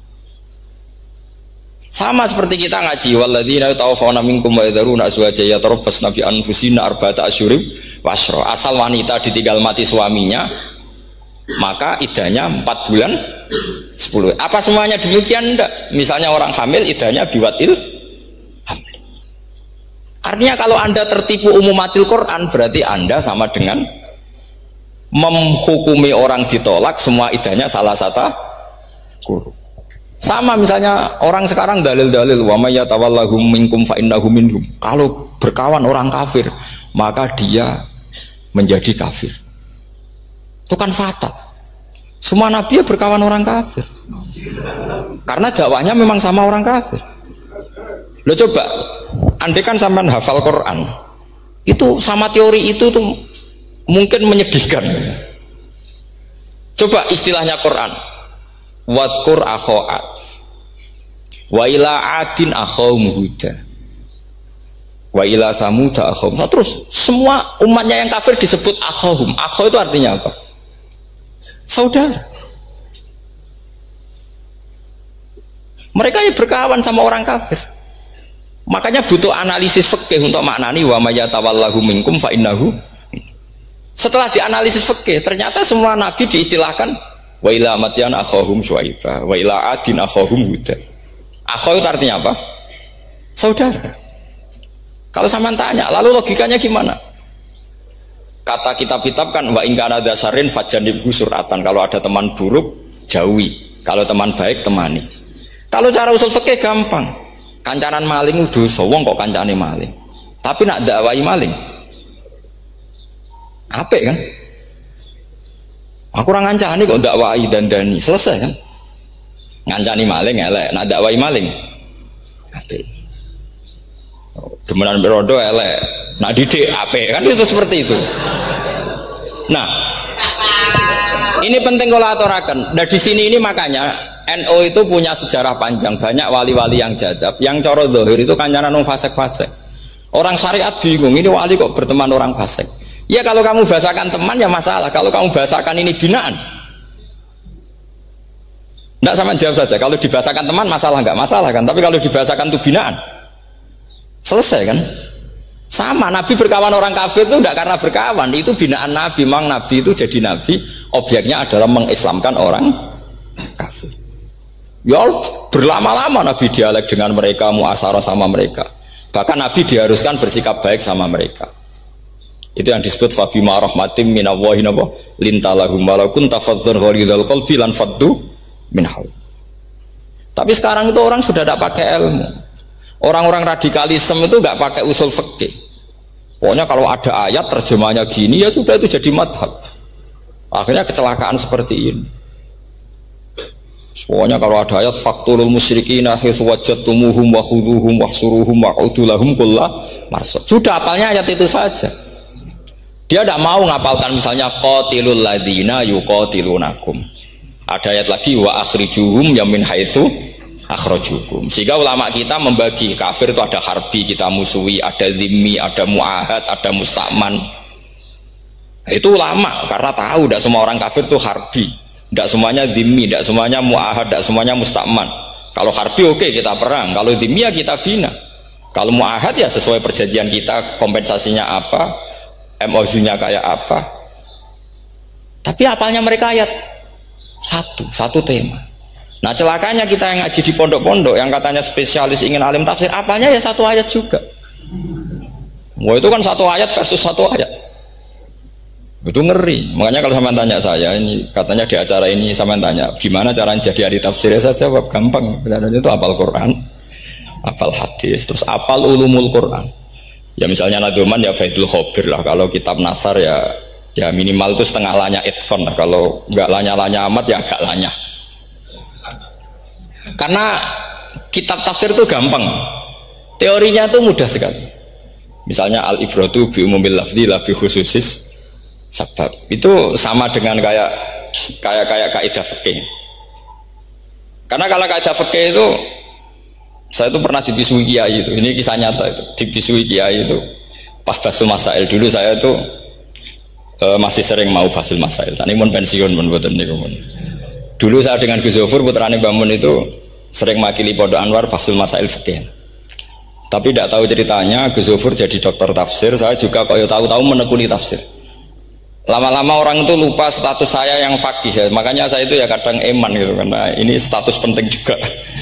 Sama seperti kita ngaji, walladzina yatawaffawna minkum wa yadharuna azwajan yatarabbasna bi anfusina arba'ata asyhurin wa asyra. Asal wanita ditinggal mati suaminya, maka idahnya empat bulan sepuluh. Apa semuanya demikian? Enggak. Misalnya orang hamil idahnya biwatil hamil. Artinya kalau Anda tertipu umumatil Quran, berarti Anda sama dengan menghukumi orang ditolak semua idahnya salah satu guru. Sama misalnya orang sekarang dalil-dalil wa may yatawallahum minkum fa innahu minhum. Kalau berkawan orang kafir, maka dia menjadi kafir. Itu kan fatal. Semua nabi berkawan orang kafir. Karena dakwahnya memang sama orang kafir. Lo coba, andai kan sampean hafal Quran, itu sama teori itu tuh mungkin menyedihkan. Coba istilahnya Quran, wadhkur akho'at wa ila adin akhawum huda wa ila samuda akhawum. Terus semua umatnya yang kafir disebut akhawum. Akhaw itu artinya apa? Saudara. Mereka yang berkawan sama orang kafir. Makanya butuh analisis fikih untuk maknani wa may yatawallahu minkum fa innahu. Setelah dianalisis fikih, ternyata semua nabi diistilahkan wa ila madyan akhahum syuaiba wa ila adin akhahum huda. Akhaw itu artinya apa? Saudara. Kalau sama tanya, lalu logikanya gimana? Kata kitab-kitab kan wa in kana dasarin fajanibhu suratan. Kalau ada teman buruk, jauhi. Kalau teman baik, temani. Kalau cara usul fikih gampang. Kancanan maling dosa, wong kok kancane maling. Tapi nak dakwai maling. Apik kan? Aku orang ngancani kok dakwai dandani, selesai kan? Ngancani maling elek, nak dakwai maling. Apik. Demenan berodo elek, nak didik apik kan, itu seperti itu. Nah, ini penting kalau aturaken. Nah di sini ini makanya N U itu punya sejarah panjang, banyak wali-wali yang jadab, yang coro zahir itu kancanan orang fasik-fasik. Orang syariat bingung, ini wali kok berteman orang fasik. Ya kalau kamu bahasakan teman ya masalah, kalau kamu bahasakan ini binaan. Tidak sama jawab saja, kalau dibahasakan teman masalah nggak masalah kan, tapi kalau dibahasakan itu binaan, selesai kan? Sama, Nabi berkawan orang kafir itu tidak karena berkawan, itu binaan Nabi. Memang Nabi itu jadi Nabi, objeknya adalah mengislamkan orang kafir. Ya berlama-lama Nabi dialek dengan mereka, muasarah sama mereka. Bahkan Nabi diharuskan bersikap baik sama mereka. Itu yang disebut fabima rahmatim minallahi lintalahum walau kunta fadzan ghalidhal qalbi lan faddu minhaul. Tapi sekarang itu orang sudah tidak pakai ilmu. Orang-orang radikalisme itu nggak pakai usul fikih. Pokoknya kalau ada ayat terjemahnya gini ya sudah itu jadi madhab. Akhirnya kecelakaan seperti ini. Pokoknya kalau ada ayat faktulul musyrikina haitsu wajadtumuhum wa khuduhum wahsuruhum wa'udu lahum kulla marsad. Sudah hafalnya ayat itu saja. Dia tidak mau ngapalkan misalnya qatilul ladzina yuqatilunakum. Ada ayat lagi wa akhrijuhum yamin haitsu akhrajukum. Sehingga ulama kita membagi kafir itu ada harbi, kita musuhi, ada zimmi, ada muahad, ada musta'man. Itu ulama karena tahu tidak semua orang kafir itu harbi, tidak semuanya zimmi, tidak semuanya muahad, tidak semuanya musta'man. Kalau harbi oke okay, kita perang, kalau zimmi ya kita bina. Kalau muahad ya sesuai perjanjian kita, kompensasinya apa, M O U-nya kayak apa. Tapi apalnya mereka ayat satu, satu tema. Nah celakanya kita yang ngaji di pondok-pondok yang katanya spesialis ingin alim tafsir, apalnya ya satu ayat juga. Wah itu kan satu ayat versus satu ayat, itu ngeri. Makanya kalau sama tanya saya ini, katanya di acara ini sama tanya gimana caranya jadi ahli tafsir, ya saya jawab gampang. Caranya itu apal Quran, apal hadis, terus apal ulumul Quran. Ya misalnya nadoman ya faidul khobir lah. Kalau kitab nasar ya ya minimal itu setengah lanya itkon lah. Kalau nggak lanya-lanya amat ya agak lanya. Karena kitab tafsir itu gampang, teorinya itu mudah sekali. Misalnya al ibratu bi umumil lafzi la bi khususis sabab. Itu sama dengan kayak kayak kayak kaidah fikih. Karena kalau kaidah fikih itu Saya itu pernah dipisui kiai itu. Ini kisah nyata itu. Dipisui kiai itu pas basul masail. Dulu saya itu e, masih sering mau basul masail. Tadi pun pensiun pun buatan niku pun. Dulu saya dengan Gus Zofur putrane Bamun itu sering makili Pondok Anwar basul masail fikih. Tapi tidak tahu ceritanya Gus Zofur jadi dokter tafsir. Saya juga kaya tahu-tahu menekuni tafsir. Lama-lama orang itu lupa status saya yang fakih ya. Makanya saya itu ya kadang eman gitu karena ini status penting juga.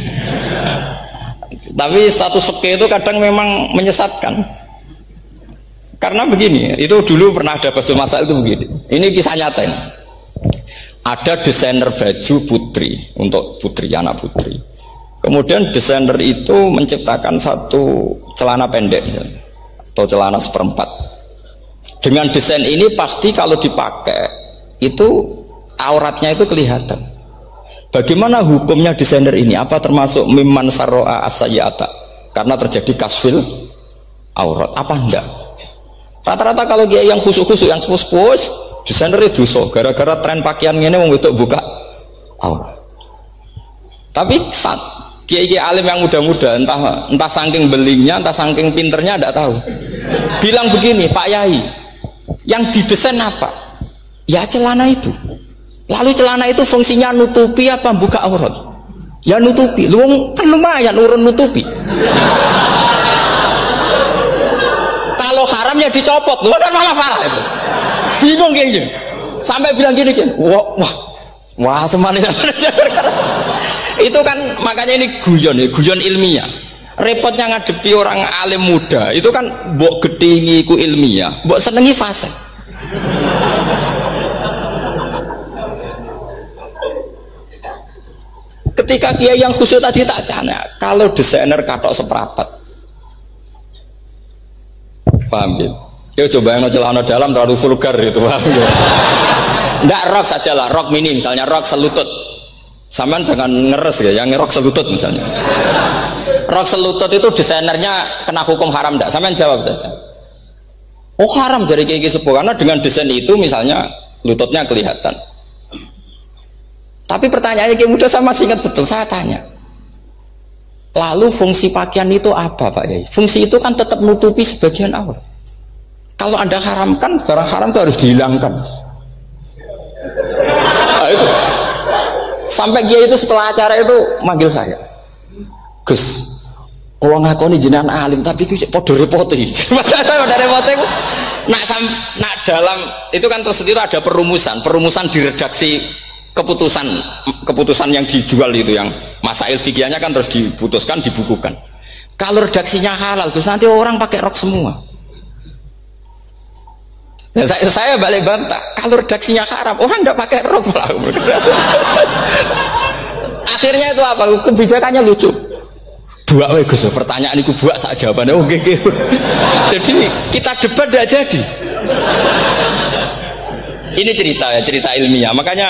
Tapi status fikih itu kadang memang menyesatkan. Karena begini, itu dulu pernah ada basul masail itu begini. Ini kisah nyata ini. Ada desainer baju putri untuk putri, anak putri. Kemudian desainer itu menciptakan satu celana pendek misalnya, atau celana seperempat. Dengan desain ini pasti kalau dipakai itu auratnya itu kelihatan. Bagaimana hukumnya desainer ini? Apa termasuk mimman sarro'a as-sayyi'ata? Karena terjadi kasfil aurat. Apa enggak? Rata-rata kalau dia yang khusus-khusus, yang sepus-sepus, desainer itu dosa. Gara-gara tren pakaian ini mau untuk buka aurat. Tapi saat kiai-kiai alim yang muda-muda, entah entah saking belingnya, entah saking pinternya, tidak tahu. Bilang begini, Pak Yai, yang didesain apa? Ya celana itu. Lalu celana itu fungsinya nutupi apa buka aurat? Ya nutupi. Lu kan lumayan urun nutupi. Kalau haram ya dicopot. Lu kan malah parah itu. Bingung kayaknya. Sampai bilang gini kan. Wah, wah, wah semanis. Itu kan makanya ini guyon ya, guyon ilmiah. Repotnya ngadepi orang alim muda. Itu kan mbok gedingi ku ilmiah, mbok senengi fase. Ketika kiai yang khusyuk tadi tak tanya, kalau desainer katok seperapat, paham ya? Ya coba yang celana dalam terlalu vulgar itu, paham ya? Nggak rok sajalah, rok mini misalnya, rok selutut. Saman jangan ngeres ya, yang rok selutut misalnya. Rok selutut itu desainernya kena hukum haram nggak? Saman jawab saja. Oh haram dari kiai sepuh karena dengan desain itu misalnya lututnya kelihatan. Tapi pertanyaannya kayak muda saya masih ingat betul, saya tanya. Lalu fungsi pakaian itu apa Pak Yai? Fungsi itu kan tetap nutupi sebagian aurat. Kalau Anda haramkan, barang haram itu harus dihilangkan. Nah, itu. Sampai Kiai itu setelah acara itu manggil saya. Gus, kalau ngakoni jenengan alim tapi itu podo repoti. Podo repoti itu nak sam, nak dalam itu kan terus itu ada perumusan, perumusan di redaksi keputusan keputusan yang dijual itu yang masail fikihnya kan terus diputuskan dibukukan. Kalau redaksinya halal terus nanti orang pakai rok semua. Dan saya, saya balik bantah kalau redaksinya haram orang nggak pakai rok lah. Akhirnya itu apa? Kebijakannya lucu. Buak we Gus, pertanyaan itu buak sak jawabannya oke. Okay, okay. Jadi kita debat tidak jadi. Ini cerita ya, cerita ilmiah. Makanya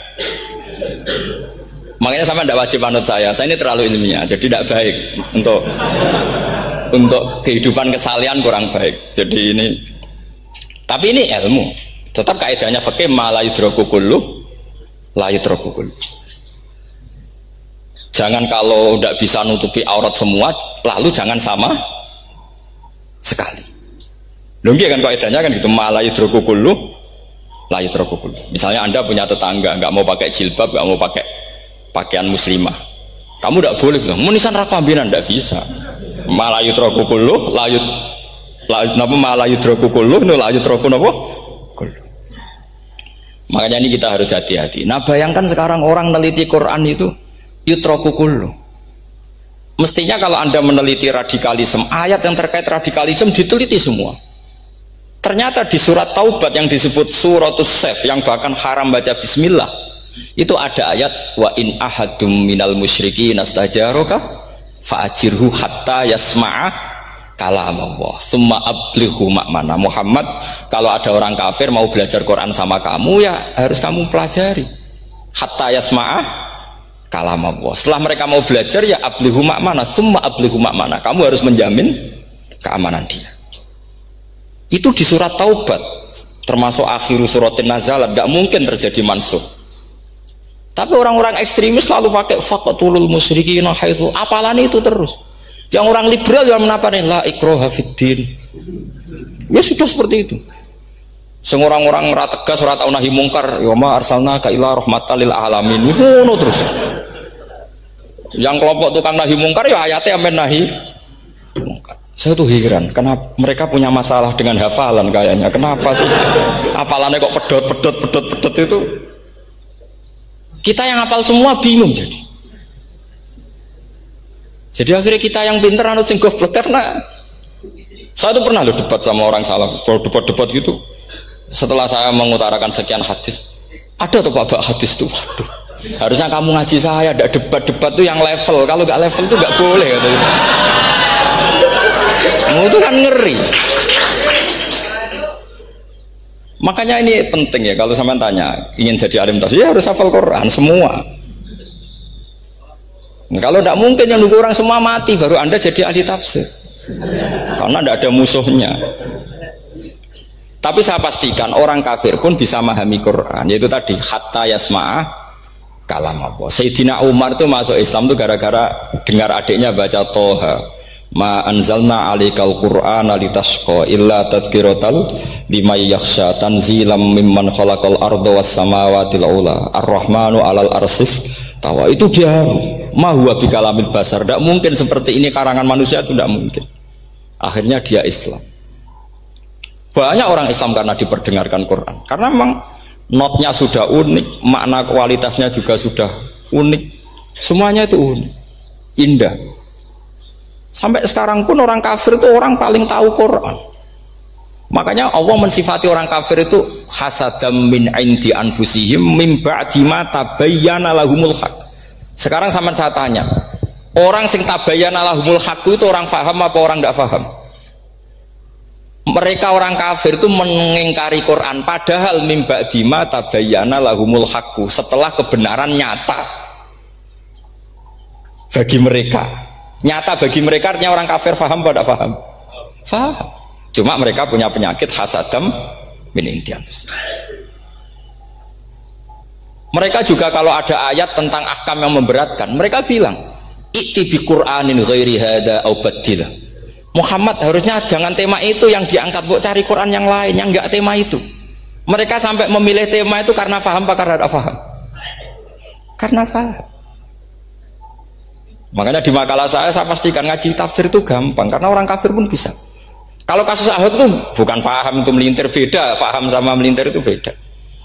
makanya sama tidak wajib manut saya. Saya ini terlalu ilmiah, jadi tidak baik untuk untuk kehidupan kesalian kurang baik. Jadi ini, tapi ini ilmu. Tetap kaidahnya fikih ma la yudraku kullu la yudraku kullu. Jangan kalau tidak bisa nutupi aurat semua, lalu jangan sama sekali. Loh kan kaidahnya kan gitu, ma la yudraku kullu la yudraku kullu. Misalnya Anda punya tetangga nggak mau pakai jilbab, nggak mau pakai pakaian muslimah, kamu tidak boleh bilang munisan rakmambinan, tidak bisa. Malayu trokukulu layut napa malayu trokukulu no layut troku napa. Makanya ini kita harus hati-hati. Nah bayangkan sekarang orang meneliti Quran itu yutrokukulu. Mestinya kalau Anda meneliti radikalisme, ayat yang terkait radikalisme diteliti semua. Ternyata di surat Taubat yang disebut suratus Saif yang bahkan haram baca bismillah, itu ada ayat wa in ahadum minal musyrikin nastajaroka fa'ajirhu hatta yasma'a kalam Allah summa ablighu makmana. Muhammad, kalau ada orang kafir mau belajar Quran sama kamu ya harus kamu pelajari hatta yasma'a kalam Allah. Setelah mereka mau belajar ya ablighu makmana summa ablighu makmana, kamu harus menjamin keamanan dia. Itu di surat Taubat termasuk akhiru suratin nazalat, gak mungkin terjadi mansuh. Tapi orang-orang ekstremis selalu pakai faqtulul musyrikin haitsu, apalannya itu terus. Yang orang liberal yang menapani la ikraha fiddin. Ya sudah seperti itu. Sing orang-orang ora tegas ora tau nahi mungkar, ya ma arsalnaka illa rahmatan lil alamin. Ngono terus. Yang kelompok tukang nahi mungkar ya ayatnya amen nahi mungkar. Saya tuh heran, kenapa mereka punya masalah dengan hafalan kayaknya. Kenapa sih hafalannya kok pedot pedot pedot pedot itu? Kita yang hafal semua bingung jadi. Jadi akhirnya kita yang pinter anut sing goblok karena saya tuh pernah loh debat sama orang salaf, debat-debat gitu. Setelah saya mengutarakan sekian hadis, ada tuh Pak hadis tuh, waduh. Harusnya kamu ngaji saya, ada debat-debat tuh yang level. Kalau nggak level tuh nggak boleh gitu. Kamu tuh kan ngeri. Makanya ini penting ya, kalau sampean tanya ingin jadi alim tafsir ya harus hafal Quran semua. Nah, kalau tidak mungkin yang nunggu orang semua mati baru Anda jadi ahli tafsir. Karena tidak ada musuhnya. Tapi saya pastikan orang kafir pun bisa memahami Quran, yaitu tadi hatta yasma'ah kalam Allah. Sayyidina Umar itu masuk Islam itu gara-gara dengar adiknya baca Toha. Ma anzalna alikal qur'ana litashqa illa tadhkiratal liman yakhsha tanzilam mimman khalaqal arda was samawati ula ar-rahmanu alal arsis tawa. Itu dia ma huwa bikalamil basar, tidak mungkin seperti ini karangan manusia, itu tidak mungkin. Akhirnya dia Islam. Banyak orang Islam karena diperdengarkan Quran, karena memang notnya sudah unik, makna kualitasnya juga sudah unik, semuanya itu unik, indah. Sampai sekarang pun orang kafir itu orang paling tahu Quran. Makanya Allah mensifati orang kafir itu hasadam min indi anfusihim min ba'di ma tabayyana lahumul haq. Sekarang sama saya tanya, orang sing tabayyana lahumul haq itu orang paham apa orang tidak paham? Mereka orang kafir itu mengingkari Quran padahal min ba'di ma tabayyana lahumul haq, setelah kebenaran nyata bagi mereka. Nyata bagi mereka artinya orang kafir faham apa tidak faham? Faham. Cuma mereka punya penyakit hasadam min indi anfusihim. Mereka juga kalau ada ayat tentang ahkam yang memberatkan, mereka bilang i'ti bi Qur'anin ghairi hada au badil. Muhammad harusnya jangan tema itu yang diangkat, buat cari Quran yang lain yang enggak tema itu. Mereka sampai memilih tema itu karena paham apa karena tidak paham? Karena paham. Makanya di makalah saya saya pastikan ngaji tafsir itu gampang karena orang kafir pun bisa. Kalau kasus Ahok itu bukan paham itu melintir, beda. Paham sama melintir itu beda.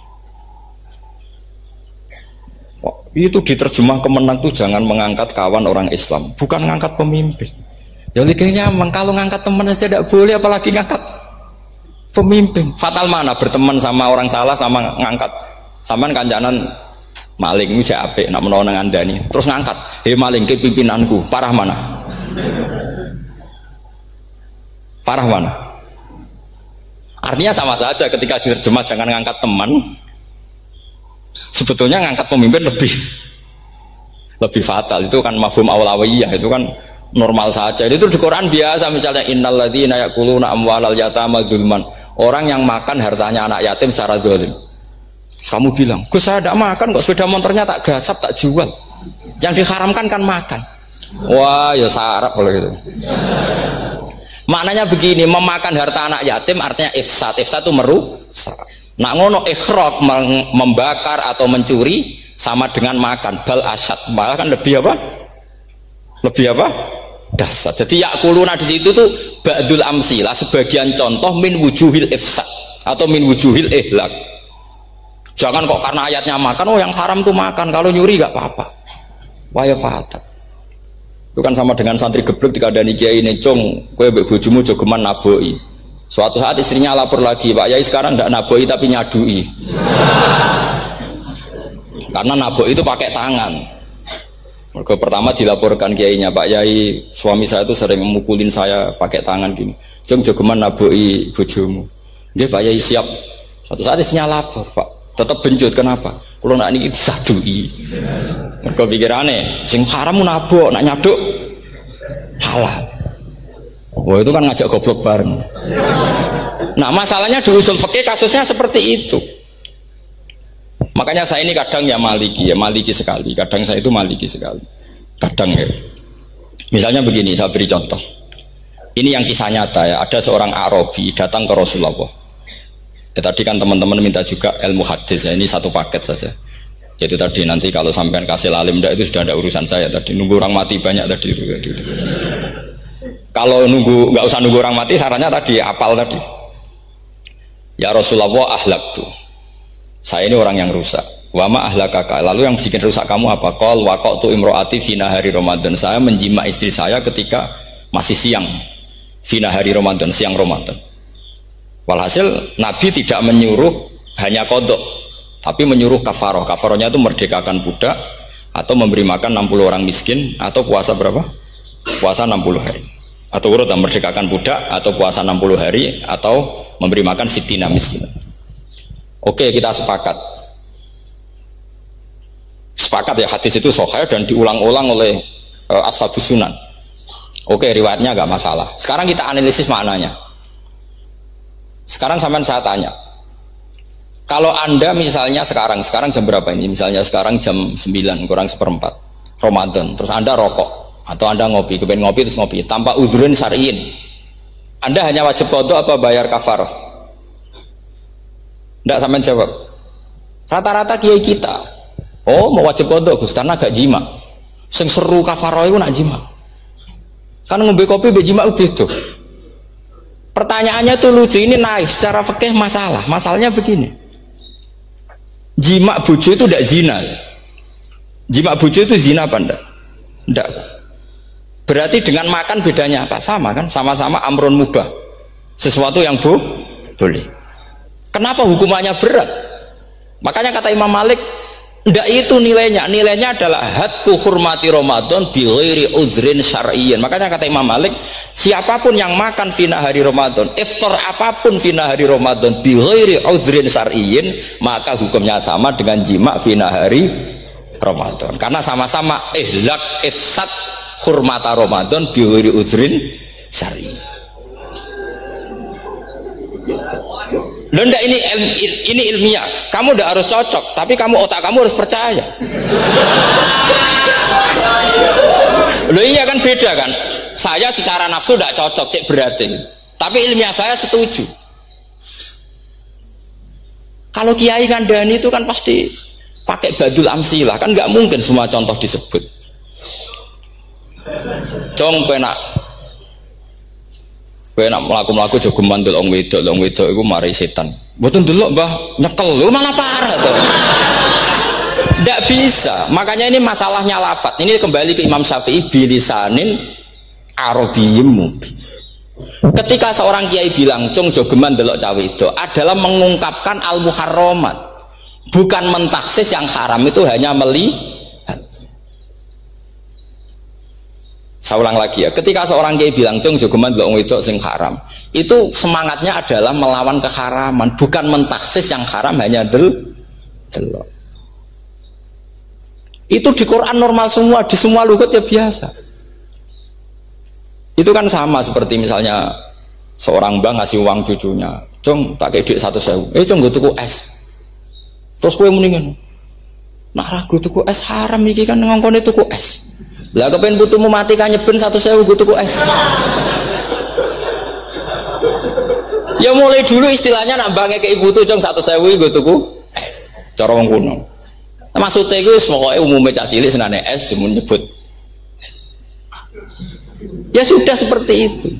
Oh, itu diterjemah kemenang tuh jangan mengangkat kawan orang Islam, bukan ngangkat pemimpin. Ya likanya emang kalau ngangkat teman saja tidak boleh, apalagi ngangkat pemimpin. Fatal mana berteman sama orang salah sama ngangkat saman kancanan maling itu apik nak menawa nang andani terus ngangkat, "Hei maling ke pimpinanku." Parah mana? Parah mana? Artinya sama saja ketika diterjemah jangan ngangkat teman. Sebetulnya ngangkat pemimpin lebih lebih fatal. Itu kan mafhum awlawiyah, itu kan normal saja. Itu di Quran biasa, misalnya innalladzina yaquluna amwalal yatama dzulman. Orang yang makan hartanya anak yatim secara zalim. Kamu bilang, "Gus saya tidak makan kok, sepeda motornya tak gasap, tak jual." Yang diharamkan kan makan. Wah, ya sarap kalau gitu. Maknanya begini, memakan harta anak yatim artinya ifsad. Ifsad itu merusak. Nak ngono ikhraq, membakar atau mencuri sama dengan makan, bal asyad. Malah kan lebih apa? Lebih apa? Dasar. Jadi yakuluna di situ tuh ba'dul amsilah, sebagian contoh min wujuhil ifsad atau min wujuhil ihlak. Jangan kok karena ayatnya makan, oh yang haram tuh makan, kalau nyuri gak apa-apa. Waya fatat. Itu kan sama dengan santri geblek dikandani kiai necong, kowe mbek bojomu jogeman naboi. Suatu saat istrinya lapor lagi, "Pak Yai sekarang ndak naboi tapi nyadui." Karena naboi itu pakai tangan. Mereka pertama dilaporkan kiainya, "Pak Yai, suami saya itu sering memukulin saya pakai tangan gini. Jong jogeman naboi bojomu." Dia, "Pak Yai siap." Suatu saat istrinya lapor, "Pak, tetap benjut, kenapa? Kalau nak ini disadui." Mereka pikirannya sing haram nabok, nak nyaduk halal. Wah, itu kan ngajak goblok bareng. Nah, masalahnya di usul fikih kasusnya seperti itu. Maka Makanya saya ini kadang ya maliki, ya maliki sekali. Kadang saya itu maliki sekali. Kadang ya. Misalnya begini, saya beri contoh. Ini yang kisah nyata ya. Ada seorang Arabi datang ke Rasulullah. Ya, tadi kan teman-teman minta juga ilmu hadis ya. Ini satu paket saja. Yaitu tadi nanti kalau sampean kasih lalim itu sudah ada urusan saya tadi. Nunggu orang mati banyak tadi. Kalau nunggu nggak usah nunggu orang mati, sarannya tadi apal tadi. Ya Rasulullah ahlak tuh. Saya ini orang yang rusak. Wama ahlakaka. Lalu yang bikin rusak kamu apa? Qol waqatu imroati fina hari Ramadan. Saya menjima istri saya ketika masih siang. Fina hari Ramadan, siang Ramadan. Walhasil Nabi tidak menyuruh hanya kodok, tapi menyuruh kafaroh. Kafarohnya itu merdekakan budak atau memberi makan enam puluh orang miskin atau puasa berapa? Puasa enam puluh hari. Atau urut merdekakan budak atau puasa enam puluh hari atau memberi makan sitina miskin. Oke, kita sepakat. Sepakat ya, hadis itu sahih dan diulang-ulang oleh uh, Ashabus Sunan. Oke, riwayatnya agak masalah. Sekarang kita analisis maknanya. Sekarang sampean saya tanya. Kalau Anda misalnya sekarang, sekarang jam berapa ini? Misalnya sekarang jam sembilan kurang seperempat Ramadan, terus Anda rokok atau Anda ngopi, kepengen ngopi terus ngopi tanpa uzrun syar'iyyin. Anda hanya wajib qadha apa bayar kafarah? Tidak sampean jawab. Rata-rata kiai kita, oh mau wajib qadha Gus karena gak jima. Sing seru kafarah itu nak jima. Kan ngombe kopi be jima beda. Pertanyaannya tuh lucu, ini naif secara fikih masalah. Masalahnya begini. Jima bojo itu tidak zina. Jima bojo itu zina apa enggak? Enggak. Berarti dengan makan bedanya apa? Sama kan? Sama-sama amrun mubah. Sesuatu yang bu boleh. Kenapa hukumannya berat? Makanya kata Imam Malik, enggak itu nilainya. Nilainya adalah hadku hurmati Ramadan bi ghairi uzrin syar'iyyin. Makanya kata Imam Malik, siapapun yang makan fina hari Ramadan, iftar apapun fina hari Ramadan bi ghairi uzrin syar'iyyin, maka hukumnya sama dengan jima fina hari Ramadan. Karena sama-sama ihlak ifsad hurmata Ramadan bi ghairi uzrin syar'iyyin. Loh enggak, ini ilmi, ini ilmiah. Kamu udah harus cocok, tapi kamu otak kamu harus percaya. Loh iya kan beda kan? Saya secara nafsu tidak cocok, cek berarti. Tapi ilmiah saya setuju. Kalau kiai kandani itu kan pasti pakai badul amsilah, kan nggak mungkin semua contoh disebut. Cong penak. Kowe nak mlaku-mlaku aja geman delok wong wedok, wong wedok iku mari setan. Mboten delok, Mbah, nyekel lho malah parah to. Ndak bisa. Makanya ini masalahnya lafaz. Ini kembali ke Imam Syafi'i bilisanin arabiyyim mubin. Ketika seorang kiai bilang, "Cung aja geman delok cah wedok," adalah mengungkapkan al-muharramat. Bukan mentaksis yang haram itu hanya melihat. Saya ulang lagi ya, ketika seorang kiai bilang cung jogeman delok wedok sing haram, itu semangatnya adalah melawan keharaman, bukan mentaksis yang haram hanya del delok. Itu di Quran normal semua, di semua lugat ya biasa. Itu kan sama seperti misalnya seorang mbah ngasih uang cucunya, cung tak kayak duit satu sewu, eh cung gue tuku es, terus gue mendingan, nah ragu tuku es haram iki kan ngongkone tuku es. Lah kepen putumu mati kan nyeben satu sewu gue tuku es. Ya mulai dulu istilahnya nak bange ke ibu tuh jong satu sewu gue tuku es. Cara wong kuno. Maksudnya gue pokoknya umumnya cah cilik senane es cuma nyebut. Ya sudah seperti itu.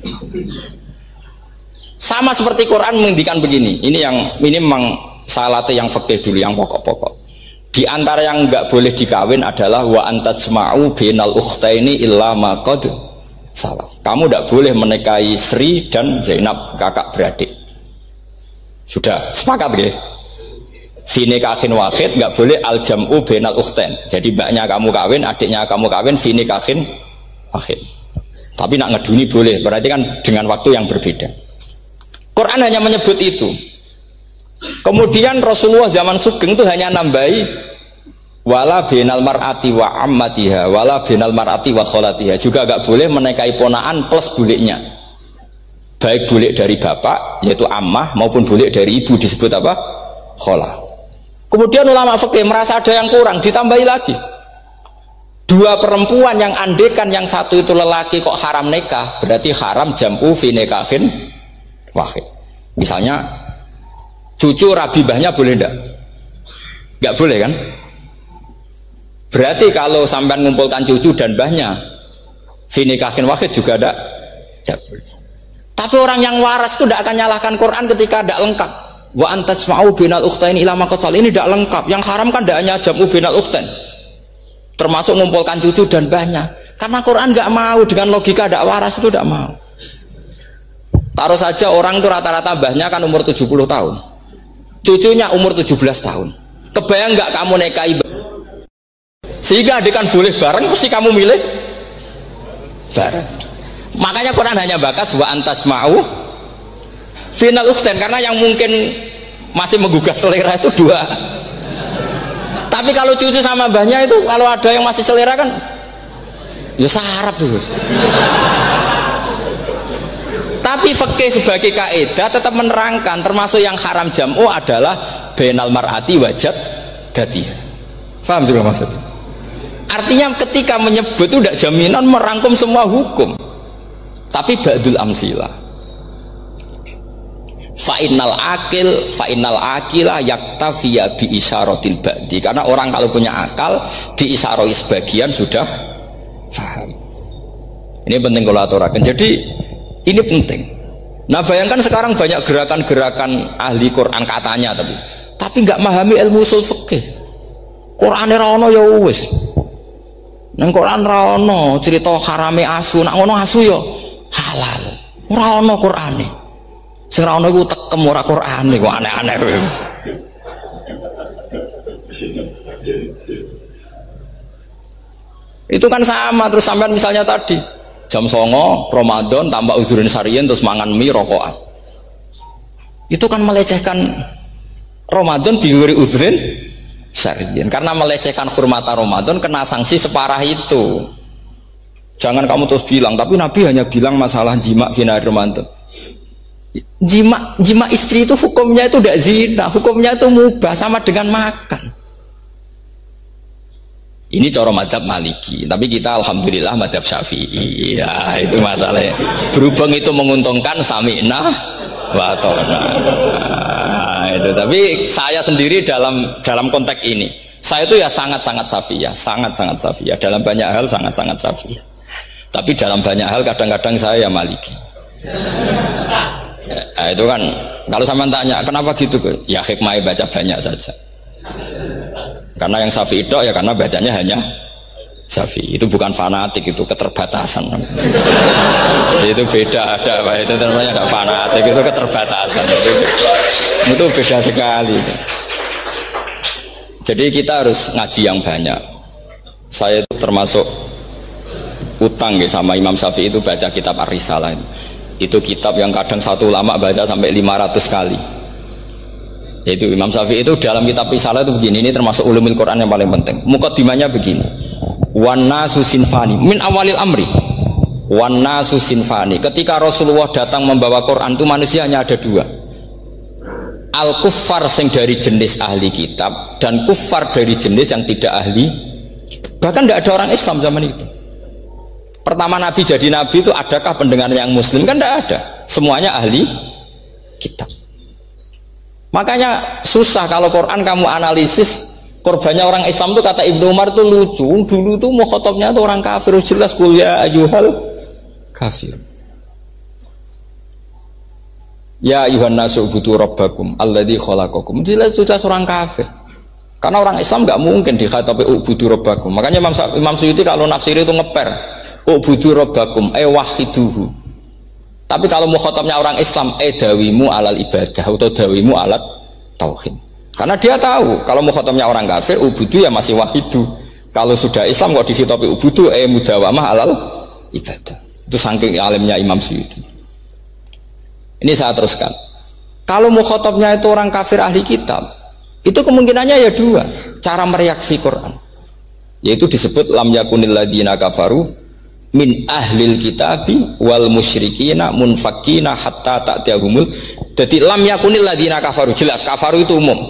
Sama seperti Quran menghentikan begini. Ini yang ini memang salate yang fikih dulu, yang pokok-pokok. Di antara yang enggak boleh dikawin adalah wa antasma'u bainal ukhtaini illa ma qad salah. Kamu enggak boleh menikahi Sri dan Zainab, kakak beradik. Sudah sepakat nggih? Fi nikahin wahid enggak boleh al jam'u bainal ukhtain. Jadi mbaknya kamu kawin, adiknya kamu kawin fi nikahin wahid. Tapi nak ngeduni boleh, berarti kan dengan waktu yang berbeda. Quran hanya menyebut itu. Kemudian Rasulullah zaman Sugeng itu hanya nambahi wala binal mar'ati wa ammatiha wala binal mar'ati wa kholatiha, juga agak boleh menikahi ponaan plus buliknya, baik bulik dari bapak yaitu ammah maupun bulik dari ibu disebut apa? Kholah. Kemudian ulama fikih merasa ada yang kurang, ditambahi lagi. Dua perempuan yang andekan yang satu itu lelaki kok haram nikah, berarti haram jam'u fi nikahin wahid. Misalnya cucu rabibahnya boleh enggak? Enggak boleh kan? Berarti kalau sampai mengumpulkan cucu dan mbahnya fi nikahin wahid juga enggak? Enggak boleh. Tapi orang yang waras itu tidak akan nyalahkan Quran ketika tidak lengkap. Wa antasma'u binal ukhtain ila ma qad sal, ini tidak lengkap. Yang haram kan tidak hanya jam'u binal ukhtain, termasuk mengumpulkan cucu dan mbahnya. Karena Quran nggak mau dengan logika tidak waras itu tidak mau. Taruh saja orang itu rata-rata mbahnya kan umur tujuh puluh tahun, cucunya umur tujuh belas tahun. Kebayang nggak kamu nikahi sehingga adik kan boleh bareng, mesti kamu milih bareng. Makanya Quran hanya bakas wa antasma'u final ukhtain, karena yang mungkin masih menggugah selera itu dua. Tapi kalau cucu sama mbahnya itu, kalau ada yang masih selera kan ya sarap tuh. Tapi fikih sebagai kaidah tetap menerangkan termasuk yang haram jam'u adalah bainal mar'ati wajad datiha. Paham juga maksudnya? Artinya ketika menyebut itu tidak jaminan merangkum semua hukum, tapi ba'dul amsilah. Fa'innal akil fa'innal akila yaktafiya bi isyaratil ba'di, karena orang kalau punya akal diisyaroi sebagian sudah paham. Ini penting kalau aturakan. Jadi ini penting. Nah bayangkan sekarang banyak gerakan-gerakan ahli Quran katanya, tapi tapi nggak memahami ilmu usul fikih. Quran ra ono ya wis. Nang Quran ra ono cerita harame asu, nak ngono asu ya halal. Ora ono Qurane. Sing ra ono iku tekem ora Qur'ane, kok aneh-aneh kowe. Itu kan sama terus sampean misalnya tadi jam songo Ramadan tambah uzurin syariyin terus mangan mie rokokan. Itu kan melecehkan Ramadan biwiri uzurin syariyin, karena melecehkan hurmata Ramadan kena sanksi separah itu. Jangan kamu terus bilang, tapi Nabi hanya bilang masalah jima fi nahar Ramadan. Jima, jima istri itu hukumnya itu tidak zina, hukumnya itu mubah, sama dengan makan. Ini cara madhab Maliki, tapi kita alhamdulillah madhab Syafi'i. Ya itu masalahnya. Berhubung itu menguntungkan sami'na wa ta'na. Nah, itu. Tapi saya sendiri dalam dalam konteks ini, saya itu ya sangat-sangat Syafi'iyah, sangat-sangat Syafi'iyah. Dalam banyak hal sangat-sangat Syafi'iyah. Tapi dalam banyak hal kadang-kadang saya ya Maliki. Ya, itu kan kalau sama tanya kenapa gitu, ya hikmah baca banyak saja. Karena yang Syafi'i itu ya karena bacanya hanya Syafi'i. Itu bukan fanatik, itu keterbatasan. Itu beda, ada apa itu namanya ada fanatik, itu keterbatasan. Itu, itu beda sekali. Jadi kita harus ngaji yang banyak. Saya itu termasuk utang ya sama Imam Syafi'i itu baca kitab Ar-Risalah. Itu kitab yang kadang satu ulama baca sampai lima ratus kali. Yaitu Imam Syafi'i itu dalam kitab Risalah itu begini, ini termasuk ulumul Quran yang paling penting. Muqaddimahnya begini. Wan nasu sinfani min awalil amri. Wan nasu sinfani. Ketika Rasulullah datang membawa Quran itu manusia hanya ada dua. Al kuffar sing dari jenis ahli kitab dan kuffar dari jenis yang tidak ahli. Bahkan tidak ada orang Islam zaman itu. Pertama Nabi jadi Nabi itu adakah pendengar yang Muslim? Kan tidak ada, semuanya ahli kitab. Makanya susah kalau Quran kamu analisis korbannya orang Islam itu, kata Ibnu Umar itu lucu. Dulu tuh mukhotobnya tuh orang kafir, jelas kuliah ayyuhal kafir. Ya ayuhan nasu ubudu rabbakum alladzi khalaqakum. Jelas jelas orang kafir. Karena orang Islam nggak mungkin dikhatabi ubudu rabbakum. Makanya Imam Imam Suyuti kalau nafsiri itu ngeper. Ubudu rabbakum e wahiduhu. Tapi kalau mukhatabnya orang Islam e dawimu alal ibadah atau dawimu alat tauhid. Karena dia tahu kalau mukhatabnya orang kafir ubudu ya masih wahidu. Kalau sudah Islam kok disitopi ubudu e mudawamah alal ibadah. Itu saking alimnya Imam Suyuti. Ini saya teruskan. Kalau mukhatabnya itu orang kafir ahli kitab, itu kemungkinannya ya dua cara mereaksi Quran. Yaitu disebut lam yakunil ladzina kafaru min ahlil kitabi wal musyrikina munfakina hatta ta'tiyahumul. Jadi lam yakunil ladzina kafaru, jelas kafaru itu umum.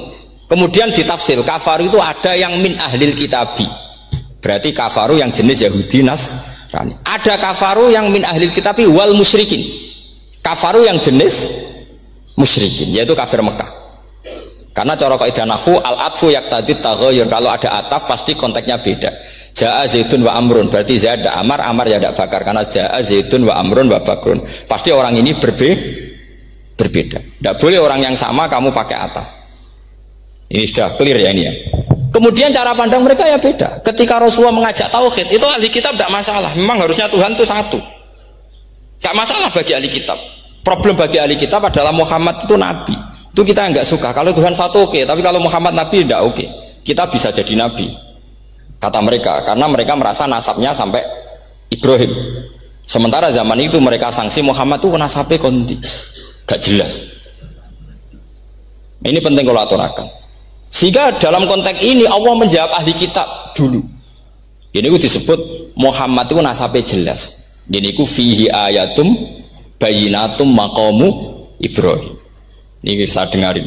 Kemudian ditafsir kafaru itu ada yang min ahlil kitabi, berarti kafaru yang jenis Yahudi Nasrani. Ada kafaru yang min ahlil kitabi wal musyrikin, kafaru yang jenis musyrikin, yaitu kafir Mekah. Karena cara kaidah nahwu al atfu yaqtadi taghayyur, kalau ada ataf pasti konteksnya beda. Jaa Zaidun wa Amrun, berarti Zaid ada Amar, Amar ya tidak Bakar, karena Jaa Zaidun wa Amrun wa Bakrun, pasti orang ini berbe berbeda. Tidak boleh orang yang sama kamu pakai ataf. Ini sudah clear ya ini ya. Kemudian cara pandang mereka ya beda. Ketika Rasulullah mengajak tauhid, itu ahli kitab tidak masalah. Memang harusnya Tuhan itu satu, tidak masalah bagi ahli kitab. Problem bagi ahli kitab adalah Muhammad itu nabi. Itu kita nggak suka. Kalau Tuhan satu oke, okay, tapi kalau Muhammad nabi tidak oke. Okay. Kita bisa jadi nabi, kata mereka, karena mereka merasa nasabnya sampai Ibrahim. Sementara zaman itu mereka sanksi Muhammad itu nasabnya konti, gak jelas. Ini penting kalau aturakan. Sehingga dalam konteks ini Allah menjawab ahli kitab dulu. Ini itu disebut Muhammad itu nasabnya jelas. Ini itu fihi ayatum bayinatum maqamu Ibrahim. Ini bisa dengarin.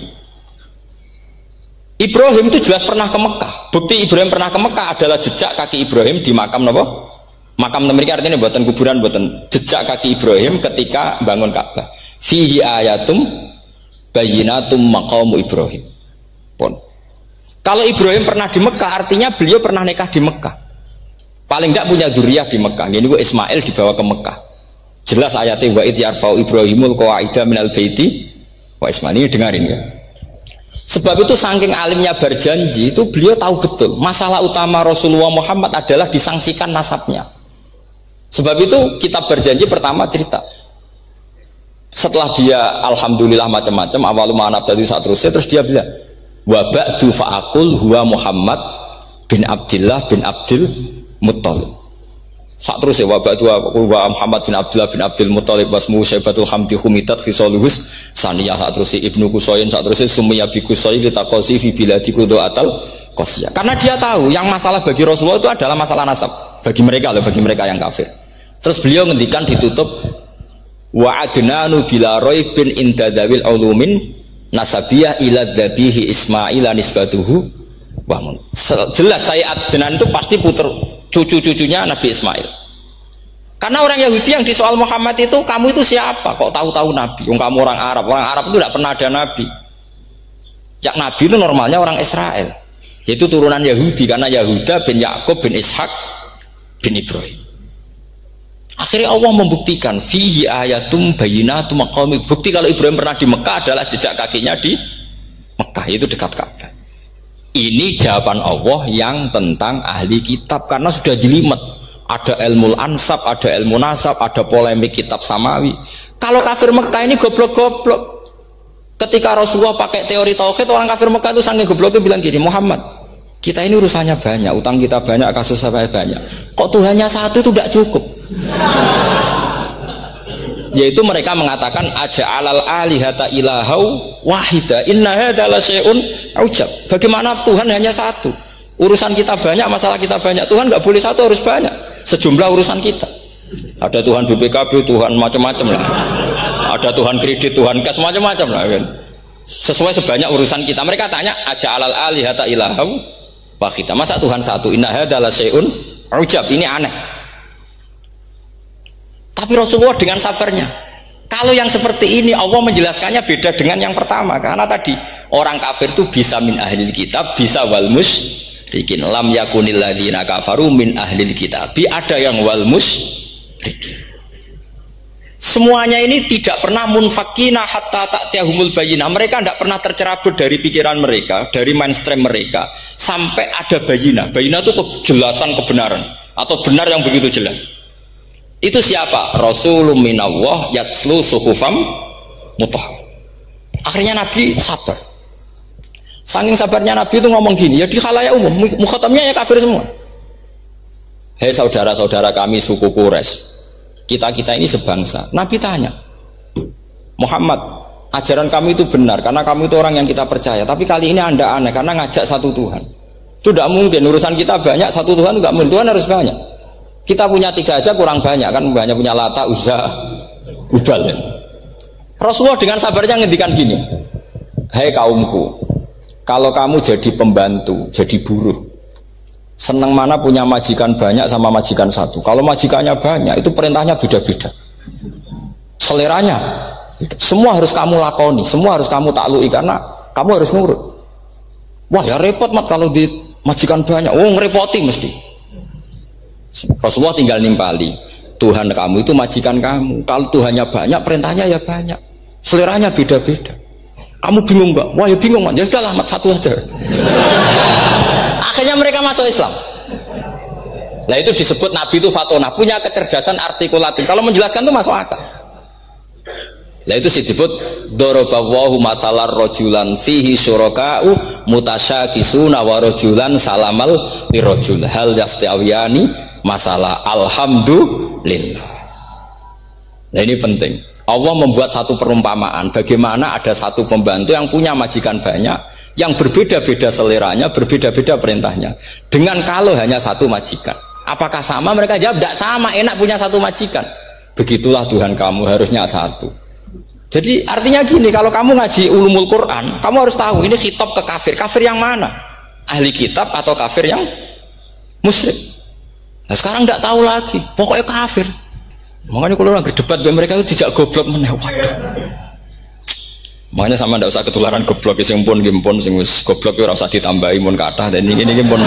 Ibrahim itu jelas pernah ke Mekah. Bukti Ibrahim pernah ke Mekah adalah jejak kaki Ibrahim di makam apa? Makam mereka, artinya buatan kuburan, buatan jejak kaki Ibrahim ketika bangun Ka'bah. Fihi ayatum bayinatum maqamu Ibrahim. Pun. Kalau Ibrahim pernah di Mekah, artinya beliau pernah nikah di Mekah. Paling tidak punya dzurriyyah di Mekah. Ini gua Ismail dibawa ke Mekah. Jelas ayatnya wa id yarfa'u Ibrahimul qawaida minal baiti wa Ismail. Ini dengarin ya. Sebab itu saking alimnya berjanji itu beliau tahu betul masalah utama Rasulullah Muhammad adalah disangsikan nasabnya. Sebab itu kitab berjanji pertama cerita setelah dia alhamdulillah macam-macam awalu ma'anab dari saat terusnya, terus dia bilang wa ba'du fa'akul huwa Muhammad bin Abdillah bin Abdul Muttalib. Saat terus ya wabak dua wa Muhammad bin Abdullah bin Abdul Muttalib wasmu Syaibatul Hamdi Humitat Khisaluhus Saniyah. Saat terus Ibnu Qusayn, saat terus Sumiyah bi Qusayn litaqasi fi biladi Qudu'atal Qasiyah. Karena dia tahu yang masalah bagi Rasulullah itu adalah masalah nasab bagi mereka loh, bagi mereka yang kafir. Terus beliau ngendikan ditutup wa adnanu bila raibin indadawil ulumin nasabiyah ila dhabihi Ismail nisbatuhu wa mun. Jelas saya Adnan itu pasti puter cucu-cucunya Nabi Ismail. Karena orang Yahudi yang disoal Muhammad itu, kamu itu siapa? Kok tahu-tahu Nabi? Yang kamu orang Arab. Orang Arab itu tidak pernah ada Nabi. Yang Nabi itu normalnya orang Israel, yaitu turunan Yahudi, karena Yahuda bin Yakub bin Ishak bin Ibrahim. Akhirnya Allah membuktikan fihi ayatum bayinatum maqami. Bukti kalau Ibrahim pernah di Mekah adalah jejak kakinya di Mekah, itu dekat Ka'bah. Ini jawaban Allah yang tentang ahli kitab, karena sudah jelimet. Ada ilmu ansab, ada ilmu nasab, ada polemik kitab samawi. Kalau kafir Mekah ini goblok-goblok. Ketika Rasulullah pakai teori tauhid, orang kafir Mekah itu saking gobloknya bilang gini, Muhammad, kita ini urusannya banyak, utang kita banyak, kasus saya banyak. Kok Tuhannya satu itu tidak cukup? Yaitu mereka mengatakan aja'alal alihata ilahau wahida inna hadza la syai'un ujab. Bagaimana Tuhan hanya satu? Urusan kita banyak, masalah kita banyak. Tuhan nggak boleh satu, harus banyak. Sejumlah urusan kita. Ada Tuhan B P K B, Tuhan macam-macam lah. Ada Tuhan kredit, Tuhan kas, macam-macam lah kan. Sesuai sebanyak urusan kita. Mereka tanya aja'alal alihata ilahau wahida. Masa Tuhan satu? Inna hadza la syai'un ujab. Ini aneh. Tapi Rasulullah dengan sabarnya. Kalau yang seperti ini Allah menjelaskannya beda dengan yang pertama, karena tadi orang kafir itu bisa min ahlil kitab, bisa wal musyrikin. Lam yakunil ladzina kafaru min ahlil kitab. Ada yang wal musyrikin. Semuanya ini tidak pernah munfakina hatta ta'tiyahumul bayyinah. Mereka tidak pernah tercerabut dari pikiran mereka, dari mainstream mereka sampai ada bayyinah. Bayyinah itu kejelasan kebenaran atau benar yang begitu jelas. Itu siapa? Rasulun minallah yatslu suhufam mutahhar. Akhirnya Nabi sabar. Saking sabarnya Nabi itu ngomong gini, ya di khalayak umum, mukhatamnya ya kafir semua. Hei saudara-saudara kami suku Quraisy, kita-kita ini sebangsa. Nabi tanya, Muhammad, ajaran kami itu benar karena kamu itu orang yang kita percaya, tapi kali ini Anda aneh karena ngajak satu Tuhan. Itu tidak mungkin, urusan kita banyak, satu Tuhan enggak mungkin, Tuhan harus banyak. Kita punya tiga aja kurang banyak kan, banyak punya Lata, Uzza, Ubal kan? Rasulullah dengan sabarnya ngendikan gini, hei kaumku, Kalau kamu jadi pembantu, jadi buruh, senang mana punya majikan banyak sama majikan satu. Kalau majikannya banyak, itu perintahnya beda-beda. Seleranya, semua harus kamu lakoni, semua harus kamu taklui karena kamu harus nurut. Wah ya repot mat kalau di majikan banyak, oh ngerepoti mesti. Rasulullah tinggal nimpali, Tuhan kamu itu majikan kamu. Kalau Tuhannya banyak, perintahnya ya banyak. Seleranya beda-beda. Kamu bingung nggak? Wah ya bingung kan? Ya sudahlah, mat satu aja. Akhirnya mereka masuk Islam. Nah itu disebut Nabi itu fatona, punya kecerdasan artikulatif. Kalau menjelaskan itu masuk akal. Nah itu disebut dorobawahu matalar rojulan fihi syuraka'u mutasyakisuna wa rojulan salamal lirojul hal yastiawiyani masalah alhamdulillah. Nah ini penting. Allah membuat satu perumpamaan bagaimana ada satu pembantu yang punya majikan banyak yang berbeda-beda seleranya, berbeda-beda perintahnya dengan kalau hanya satu majikan. Apakah sama? Mereka jawab tidak sama, enak punya satu majikan. Begitulah Tuhan kamu harusnya satu. Jadi artinya gini, kalau kamu ngaji ulumul Quran, kamu harus tahu ini khitab ke kafir. Kafir yang mana? Ahli kitab atau kafir yang musyrik? Nah sekarang tidak tahu lagi, pokoknya kafir. Makanya kalau orang berdebat dengan mereka itu tidak goblok meneh. Waduh. Makanya sama tidak usah ketularan goblok sing pun gimpun sing wis goblok ora usah ditambahi mun kathah dan ini ini pun.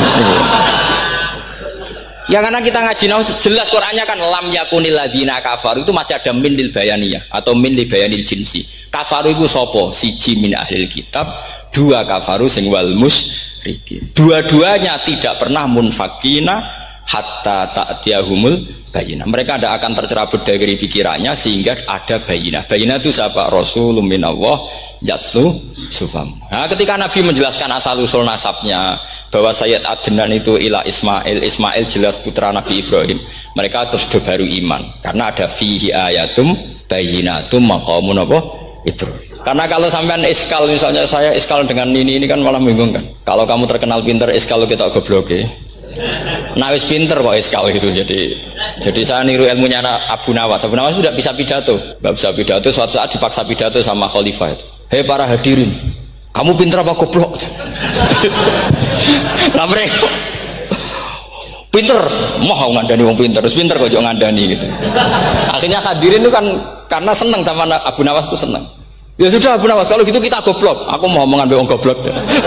Ya karena kita ngaji jelas Qur'annya kan lam yakunil ladina kafaru itu masih ada min lil bayaniyah atau min lil bayanil jinsi. Kafaru itu sapa? Siji min ahlil kitab, dua kafaru sing wal musyrikin. Dua-duanya tidak pernah munfakina hatta ta'tiyahumul bayinah. Mereka tidak akan tercerabut dari pikirannya sehingga ada bayinah. Bayinah itu siapa? Rasulun minallah yatslu sufam. Nah, ketika Nabi menjelaskan asal usul nasabnya bahwa Sayyid Adnan itu ila Ismail, Ismail jelas putra Nabi Ibrahim. Mereka terus baru iman karena ada fihi ayatum bayinatum maqamun apa? Ibrahim. Karena kalau sampean iskal misalnya saya iskal dengan ini ini kan malah membingungkan. Kalau kamu terkenal pinter iskal kita goblok ya. Nah wis pinter kok iskal gitu jadi jadi saya niru ilmunya Abu Nawas. Abu Nawas sudah bisa pidato, nggak bisa pidato. Suatu saat dipaksa pidato sama khalifah itu. Hei para hadirin, kamu pinter apa goblok? Nah mereka pinter, mau ngandani wong pinter, terus pinter kok jangan ngandani gitu. Akhirnya hadirin itu kan karena seneng sama Abu Nawas itu seneng. Ya sudah Abu Nawas kalau gitu kita goblok. Aku mau mengambil wong goblok.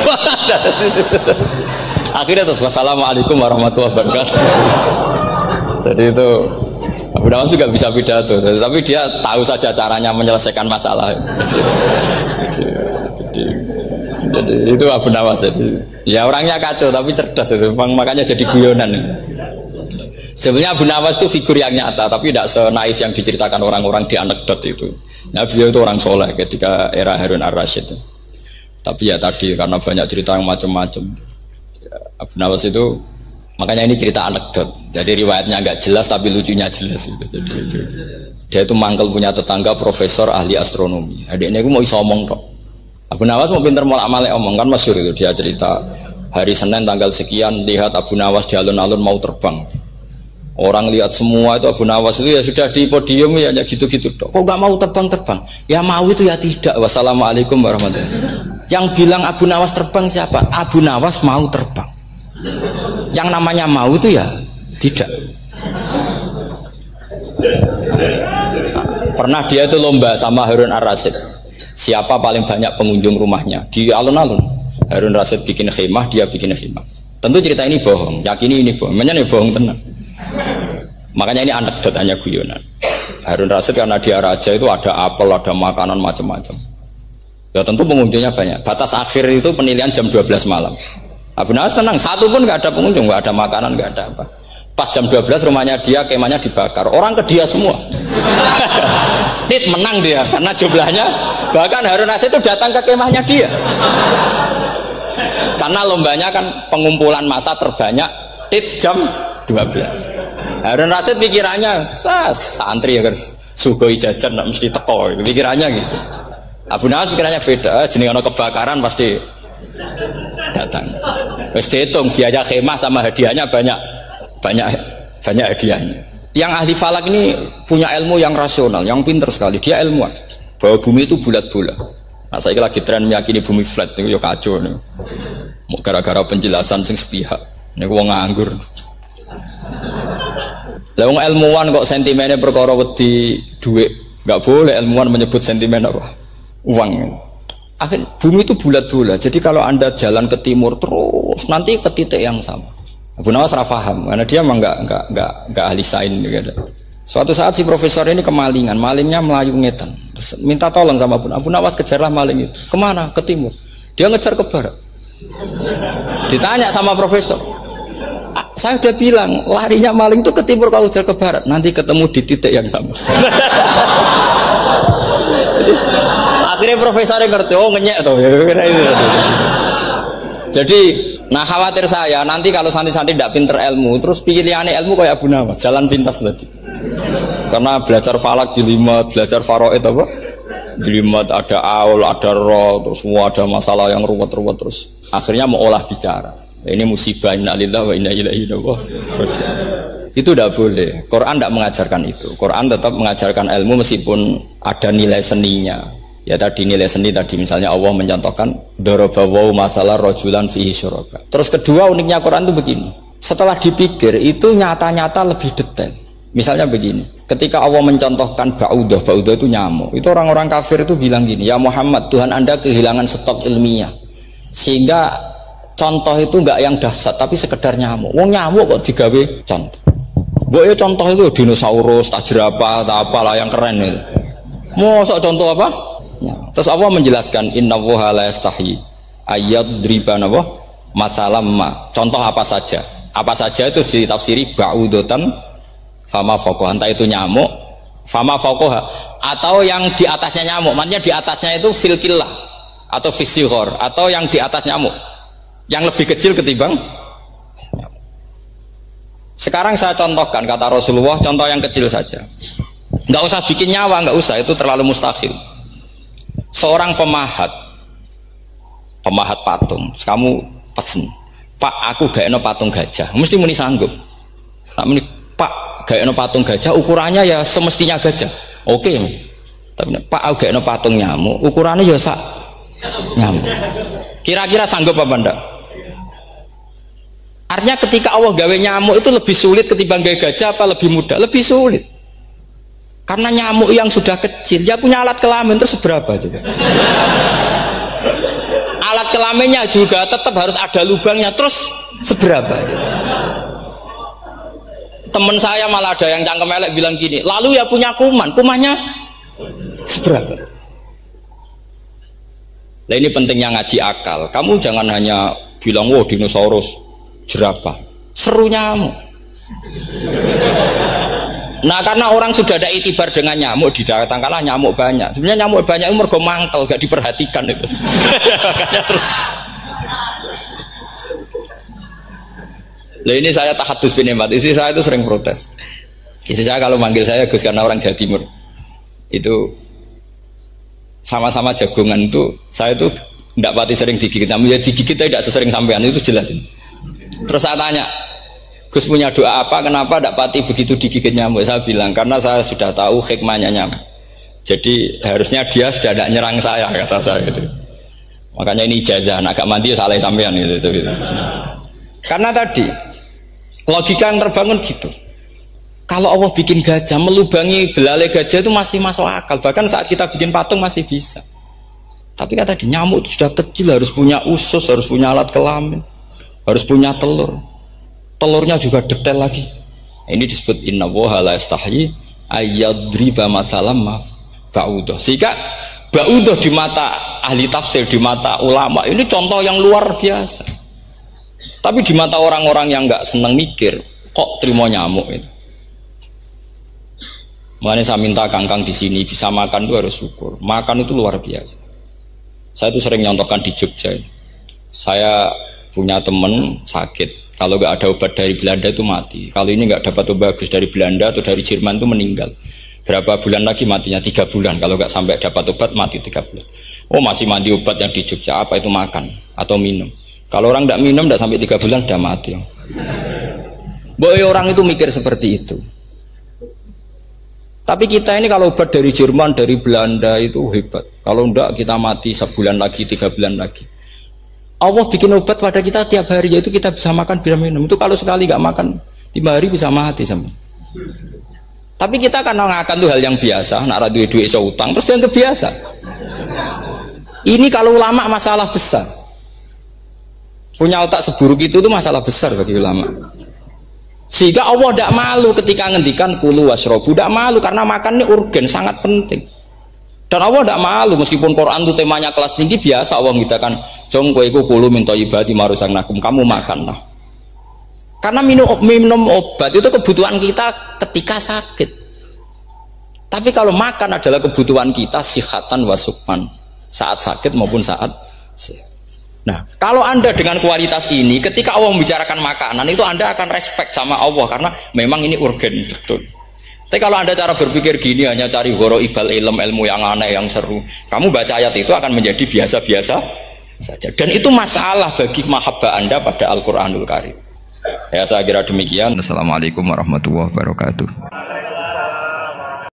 Akhirnya terus wassalamualaikum warahmatullahi wabarakatuh. Jadi itu Abu Nawas juga bisa pidato, tapi dia tahu saja caranya menyelesaikan masalah. Jadi, jadi, jadi itu Abu Nawas. Jadi, ya orangnya kacau tapi cerdas itu, makanya jadi guyonan. Sebenarnya Abu Nawas itu figur yang nyata, tapi tidak senaif yang diceritakan orang-orang di anekdot itu. Nah, beliau itu orang soleh ketika era Harun ar-Rasyid. Tapi ya tadi karena banyak cerita yang macam-macam. Abu Nawas itu makanya ini cerita anekdot. Jadi riwayatnya nggak jelas tapi lucunya jelas itu. Jadi itu. Dia itu mangkel punya tetangga profesor ahli astronomi. Adiknya aku mau iso omong kok. Abu Nawas mau pinter molak malik omong kan masyhur itu dia cerita hari Senin tanggal sekian lihat Abu Nawas di alun-alun mau terbang. Orang lihat semua itu Abu Nawas itu ya sudah di podium ya gitu-gitu dok. Kok nggak mau terbang-terbang? Ya mau itu ya tidak. Wassalamualaikum warahmatullahi wabarakatuh. Yang bilang Abu Nawas terbang siapa? Abu Nawas mau terbang. Yang namanya mau itu ya tidak. Pernah dia itu lomba sama Harun ar-Rasyid. Siapa paling banyak pengunjung rumahnya di alun-alun? Harun ar-Rasyid bikin khemah, dia bikin khemah. Tentu cerita ini bohong, yakini ini bohong. Makanya ini bohong tenang. Makanya ini anekdot hanya guyonan. Harun ar-Rasyid karena dia raja itu ada apel, ada makanan macam-macam. Ya tentu pengunjungnya banyak. Batas akhir itu penilaian jam dua belas malam. Abu Nawas tenang, satu pun nggak ada pengunjung, nggak ada makanan, nggak ada apa. Pas jam dua belas rumahnya dia, kemahnya dibakar, orang ke dia semua. Dit menang dia, karena jumlahnya. Bahkan Harun ar-Rasyid itu datang ke kemahnya dia. Karena lombanya kan pengumpulan massa terbanyak, dit jam dua belas. Harun ar-Rasyid pikirannya, santri ya guys, sugoi jajan, nggak mesti teko, pikirannya gitu. Abu Nawas pikirannya beda, jenis ono kebakaran pasti datang. Wes dihitung biaya khemah sama hadiahnya banyak, banyak, banyak hadiahnya. Yang ahli falak ini punya ilmu yang rasional, yang pinter sekali. Dia ilmuwan bahwa bumi itu bulat-bulat. Nah saya lagi tren meyakini bumi flat, itu ya kacau nih. Mau gara-gara penjelasan sing sepihak. Ini wong nganggur. Lah wong ilmuwan kok sentimennya perkara wedi dhuwit. Enggak boleh ilmuwan menyebut sentimen apa? Uang. Akhir bumi itu bulat-bulat. Jadi kalau Anda jalan ke timur terus nanti ke titik yang sama. Abu Nawas ora paham karena dia memang enggak enggak enggak enggak ahli sains gitu. Suatu saat si profesor ini kemalingan, malingnya melayu ngetan. Terus minta tolong sama Abu, Abu Nawas kejarlah maling itu. Kemana? Ke timur. Dia ngejar ke barat. Ditanya sama profesor, saya udah bilang larinya maling itu ke timur kalau ngejar ke barat. Nanti ketemu di titik yang sama. Jadi, akhirnya profesornya ngerti, oh ngenyek tuh. Jadi, nah khawatir saya nanti kalau santri-santri tidak pinter ilmu, terus pilihannya ilmu kayak Abu Nawas, jalan pintas tadi. Karena belajar falak jelimat, belajar faraid apa? Jelimat ada aul, ada roh, terus semua ada masalah yang ruwet-ruwet terus. Akhirnya mau olah bicara. Ini musibah inna lillahi wa inna ilaihi raji'un. Itu tidak boleh. Quran tidak mengajarkan itu. Quran tetap mengajarkan ilmu meskipun ada nilai seninya. Ya tadi nilai seni tadi misalnya Allah mencontohkan darabawu masalah rajulan fihi syuraka. Terus kedua uniknya Quran itu begini. Setelah dipikir itu nyata-nyata lebih detail. Misalnya begini, ketika Allah mencontohkan ba'udah, ba'udah itu nyamuk. Itu orang-orang kafir itu bilang gini, ya Muhammad, Tuhan Anda kehilangan stok ilmiah. Sehingga contoh itu enggak yang dahsyat, tapi sekedar nyamuk. Wong nyamuk kok digawe contoh. Mbok ya contoh itu dinosaurus, tak jerapah, tak apalah yang keren itu. Mosok contoh apa? Nyamuk. Terus Allah menjelaskan innallaha la yastahi ayyadriba apa? Matsalam ma. Contoh apa saja? Apa saja itu ditafsiri ba'udatan fama fokoh, entah itu nyamuk fama fokoh atau yang di atasnya nyamuk, maknanya di atasnya itu filkilah atau fisihor atau yang di atas nyamuk yang lebih kecil ketimbang nyamuk. Sekarang saya contohkan kata Rasulullah, contoh yang kecil saja, nggak usah bikin nyawa, nggak usah, itu terlalu mustahil. Seorang pemahat pemahat patung, kamu pesen, Pak aku gak eno patung gajah, mesti muni sanggup. Tak muni, Pak gak ada patung gajah, ukurannya ya semestinya gajah. Oke, tapi Pak aku gak ada patung nyamuk, ukurannya ya sak nyamuk. Kira-kira sanggup apa enggak? Artinya ketika Allah gawe nyamuk itu lebih sulit ketimbang gawe gajah apa lebih mudah? Lebih sulit. Karena nyamuk yang sudah kecil, dia punya alat kelamin terus seberapa juga? Alat kelaminnya juga tetap harus ada lubangnya terus seberapa juga? Temen saya malah ada yang cangkem elek bilang gini, lalu ya punya kuman, kumannya seberapa? Nah ini pentingnya ngaji akal. Kamu jangan hanya bilang, wow dinosaurus, jerapah, seru nyamuk. Nah karena orang sudah ada itibar dengan nyamuk, didatangkanlah nyamuk banyak. Sebenarnya nyamuk banyak itu mergo mangkel, gak diperhatikan itu. Makanya terus. Nah ini saya tahadus bin Emat, istri saya itu sering protes. Istri saya kalau manggil saya Gus karena orang Jawa Timur itu sama-sama jagongan itu, saya itu tidak pati sering digigit, namun ya digigit tidak sesering sampean, itu jelasin. Terus saya tanya, Gus punya doa apa, kenapa tidak pati begitu digigit nyamuk? Saya bilang karena saya sudah tahu hikmahnya nyamuk. Jadi harusnya dia sudah tidak nyerang saya, kata saya gitu. Makanya ini ijazah, agak mandi salah sampean gitu, gitu, gitu. Karena tadi logika yang terbangun gitu. Kalau Allah bikin gajah, melubangi belalai gajah itu masih masuk akal. Bahkan saat kita bikin patung masih bisa. Tapi kata tadi nyamuk itu sudah kecil, harus punya usus, harus punya alat kelamin, harus punya telur. Telurnya juga detail lagi. Ini disebut innallaha la yastahyi ayyadriba matsalam ba'udah. Sehingga ba'udah di mata ahli tafsir, di mata ulama ini contoh yang luar biasa. Tapi di mata orang-orang yang nggak seneng mikir, kok terima nyamuk itu. Makanya saya minta kangkang di sini bisa makan itu harus syukur. Makan itu luar biasa. Saya itu sering nyontohkan di Jogja. Saya punya teman sakit. Kalau nggak ada obat dari Belanda itu mati. Kalau ini nggak dapat obat bagus dari Belanda atau dari Jerman itu meninggal. Berapa bulan lagi matinya? Tiga bulan. Kalau nggak sampai dapat obat mati tiga bulan. Oh masih mandi obat yang di Jogja. Apa itu makan atau minum? Kalau orang tidak minum, tidak sampai tiga bulan sudah mati. Boy orang itu mikir seperti itu. Tapi kita ini kalau obat dari Jerman, dari Belanda itu hebat. Kalau tidak kita mati sebulan lagi, tiga bulan lagi. Allah bikin obat pada kita tiap hari, yaitu kita bisa makan, bisa minum. Itu kalau sekali nggak makan lima hari bisa mati sama. Tapi kita kan ngakan tuh hal yang biasa, nak radu duit iso utang terus yang kebiasa. Ini kalau ulama masalah besar. Punya otak seburuk itu tuh masalah besar bagi ulama. Sehingga Allah tidak malu ketika ngendikan kulu wasrobu, tidak malu karena makan ini urgen sangat penting. Dan Allah tidak malu meskipun Quran itu temanya kelas tinggi, biasa Allah ngitakan jong kowe iku kulu min thayyibati marusang nakum, kamu makan lah. Karena minum minum obat itu kebutuhan kita ketika sakit. Tapi kalau makan adalah kebutuhan kita sihatan wasukman, saat sakit maupun saat sehat. Nah, kalau Anda dengan kualitas ini ketika Allah membicarakan makanan itu Anda akan respect sama Allah karena memang ini urgen betul. Tapi kalau Anda cara berpikir gini hanya cari horo ibal ilm, ilmu yang aneh yang seru, kamu baca ayat itu akan menjadi biasa-biasa saja. Dan itu masalah bagi mahabbah Anda pada Al-Quranul Karim. Ya saya kira demikian. Assalamualaikum warahmatullahi wabarakatuh.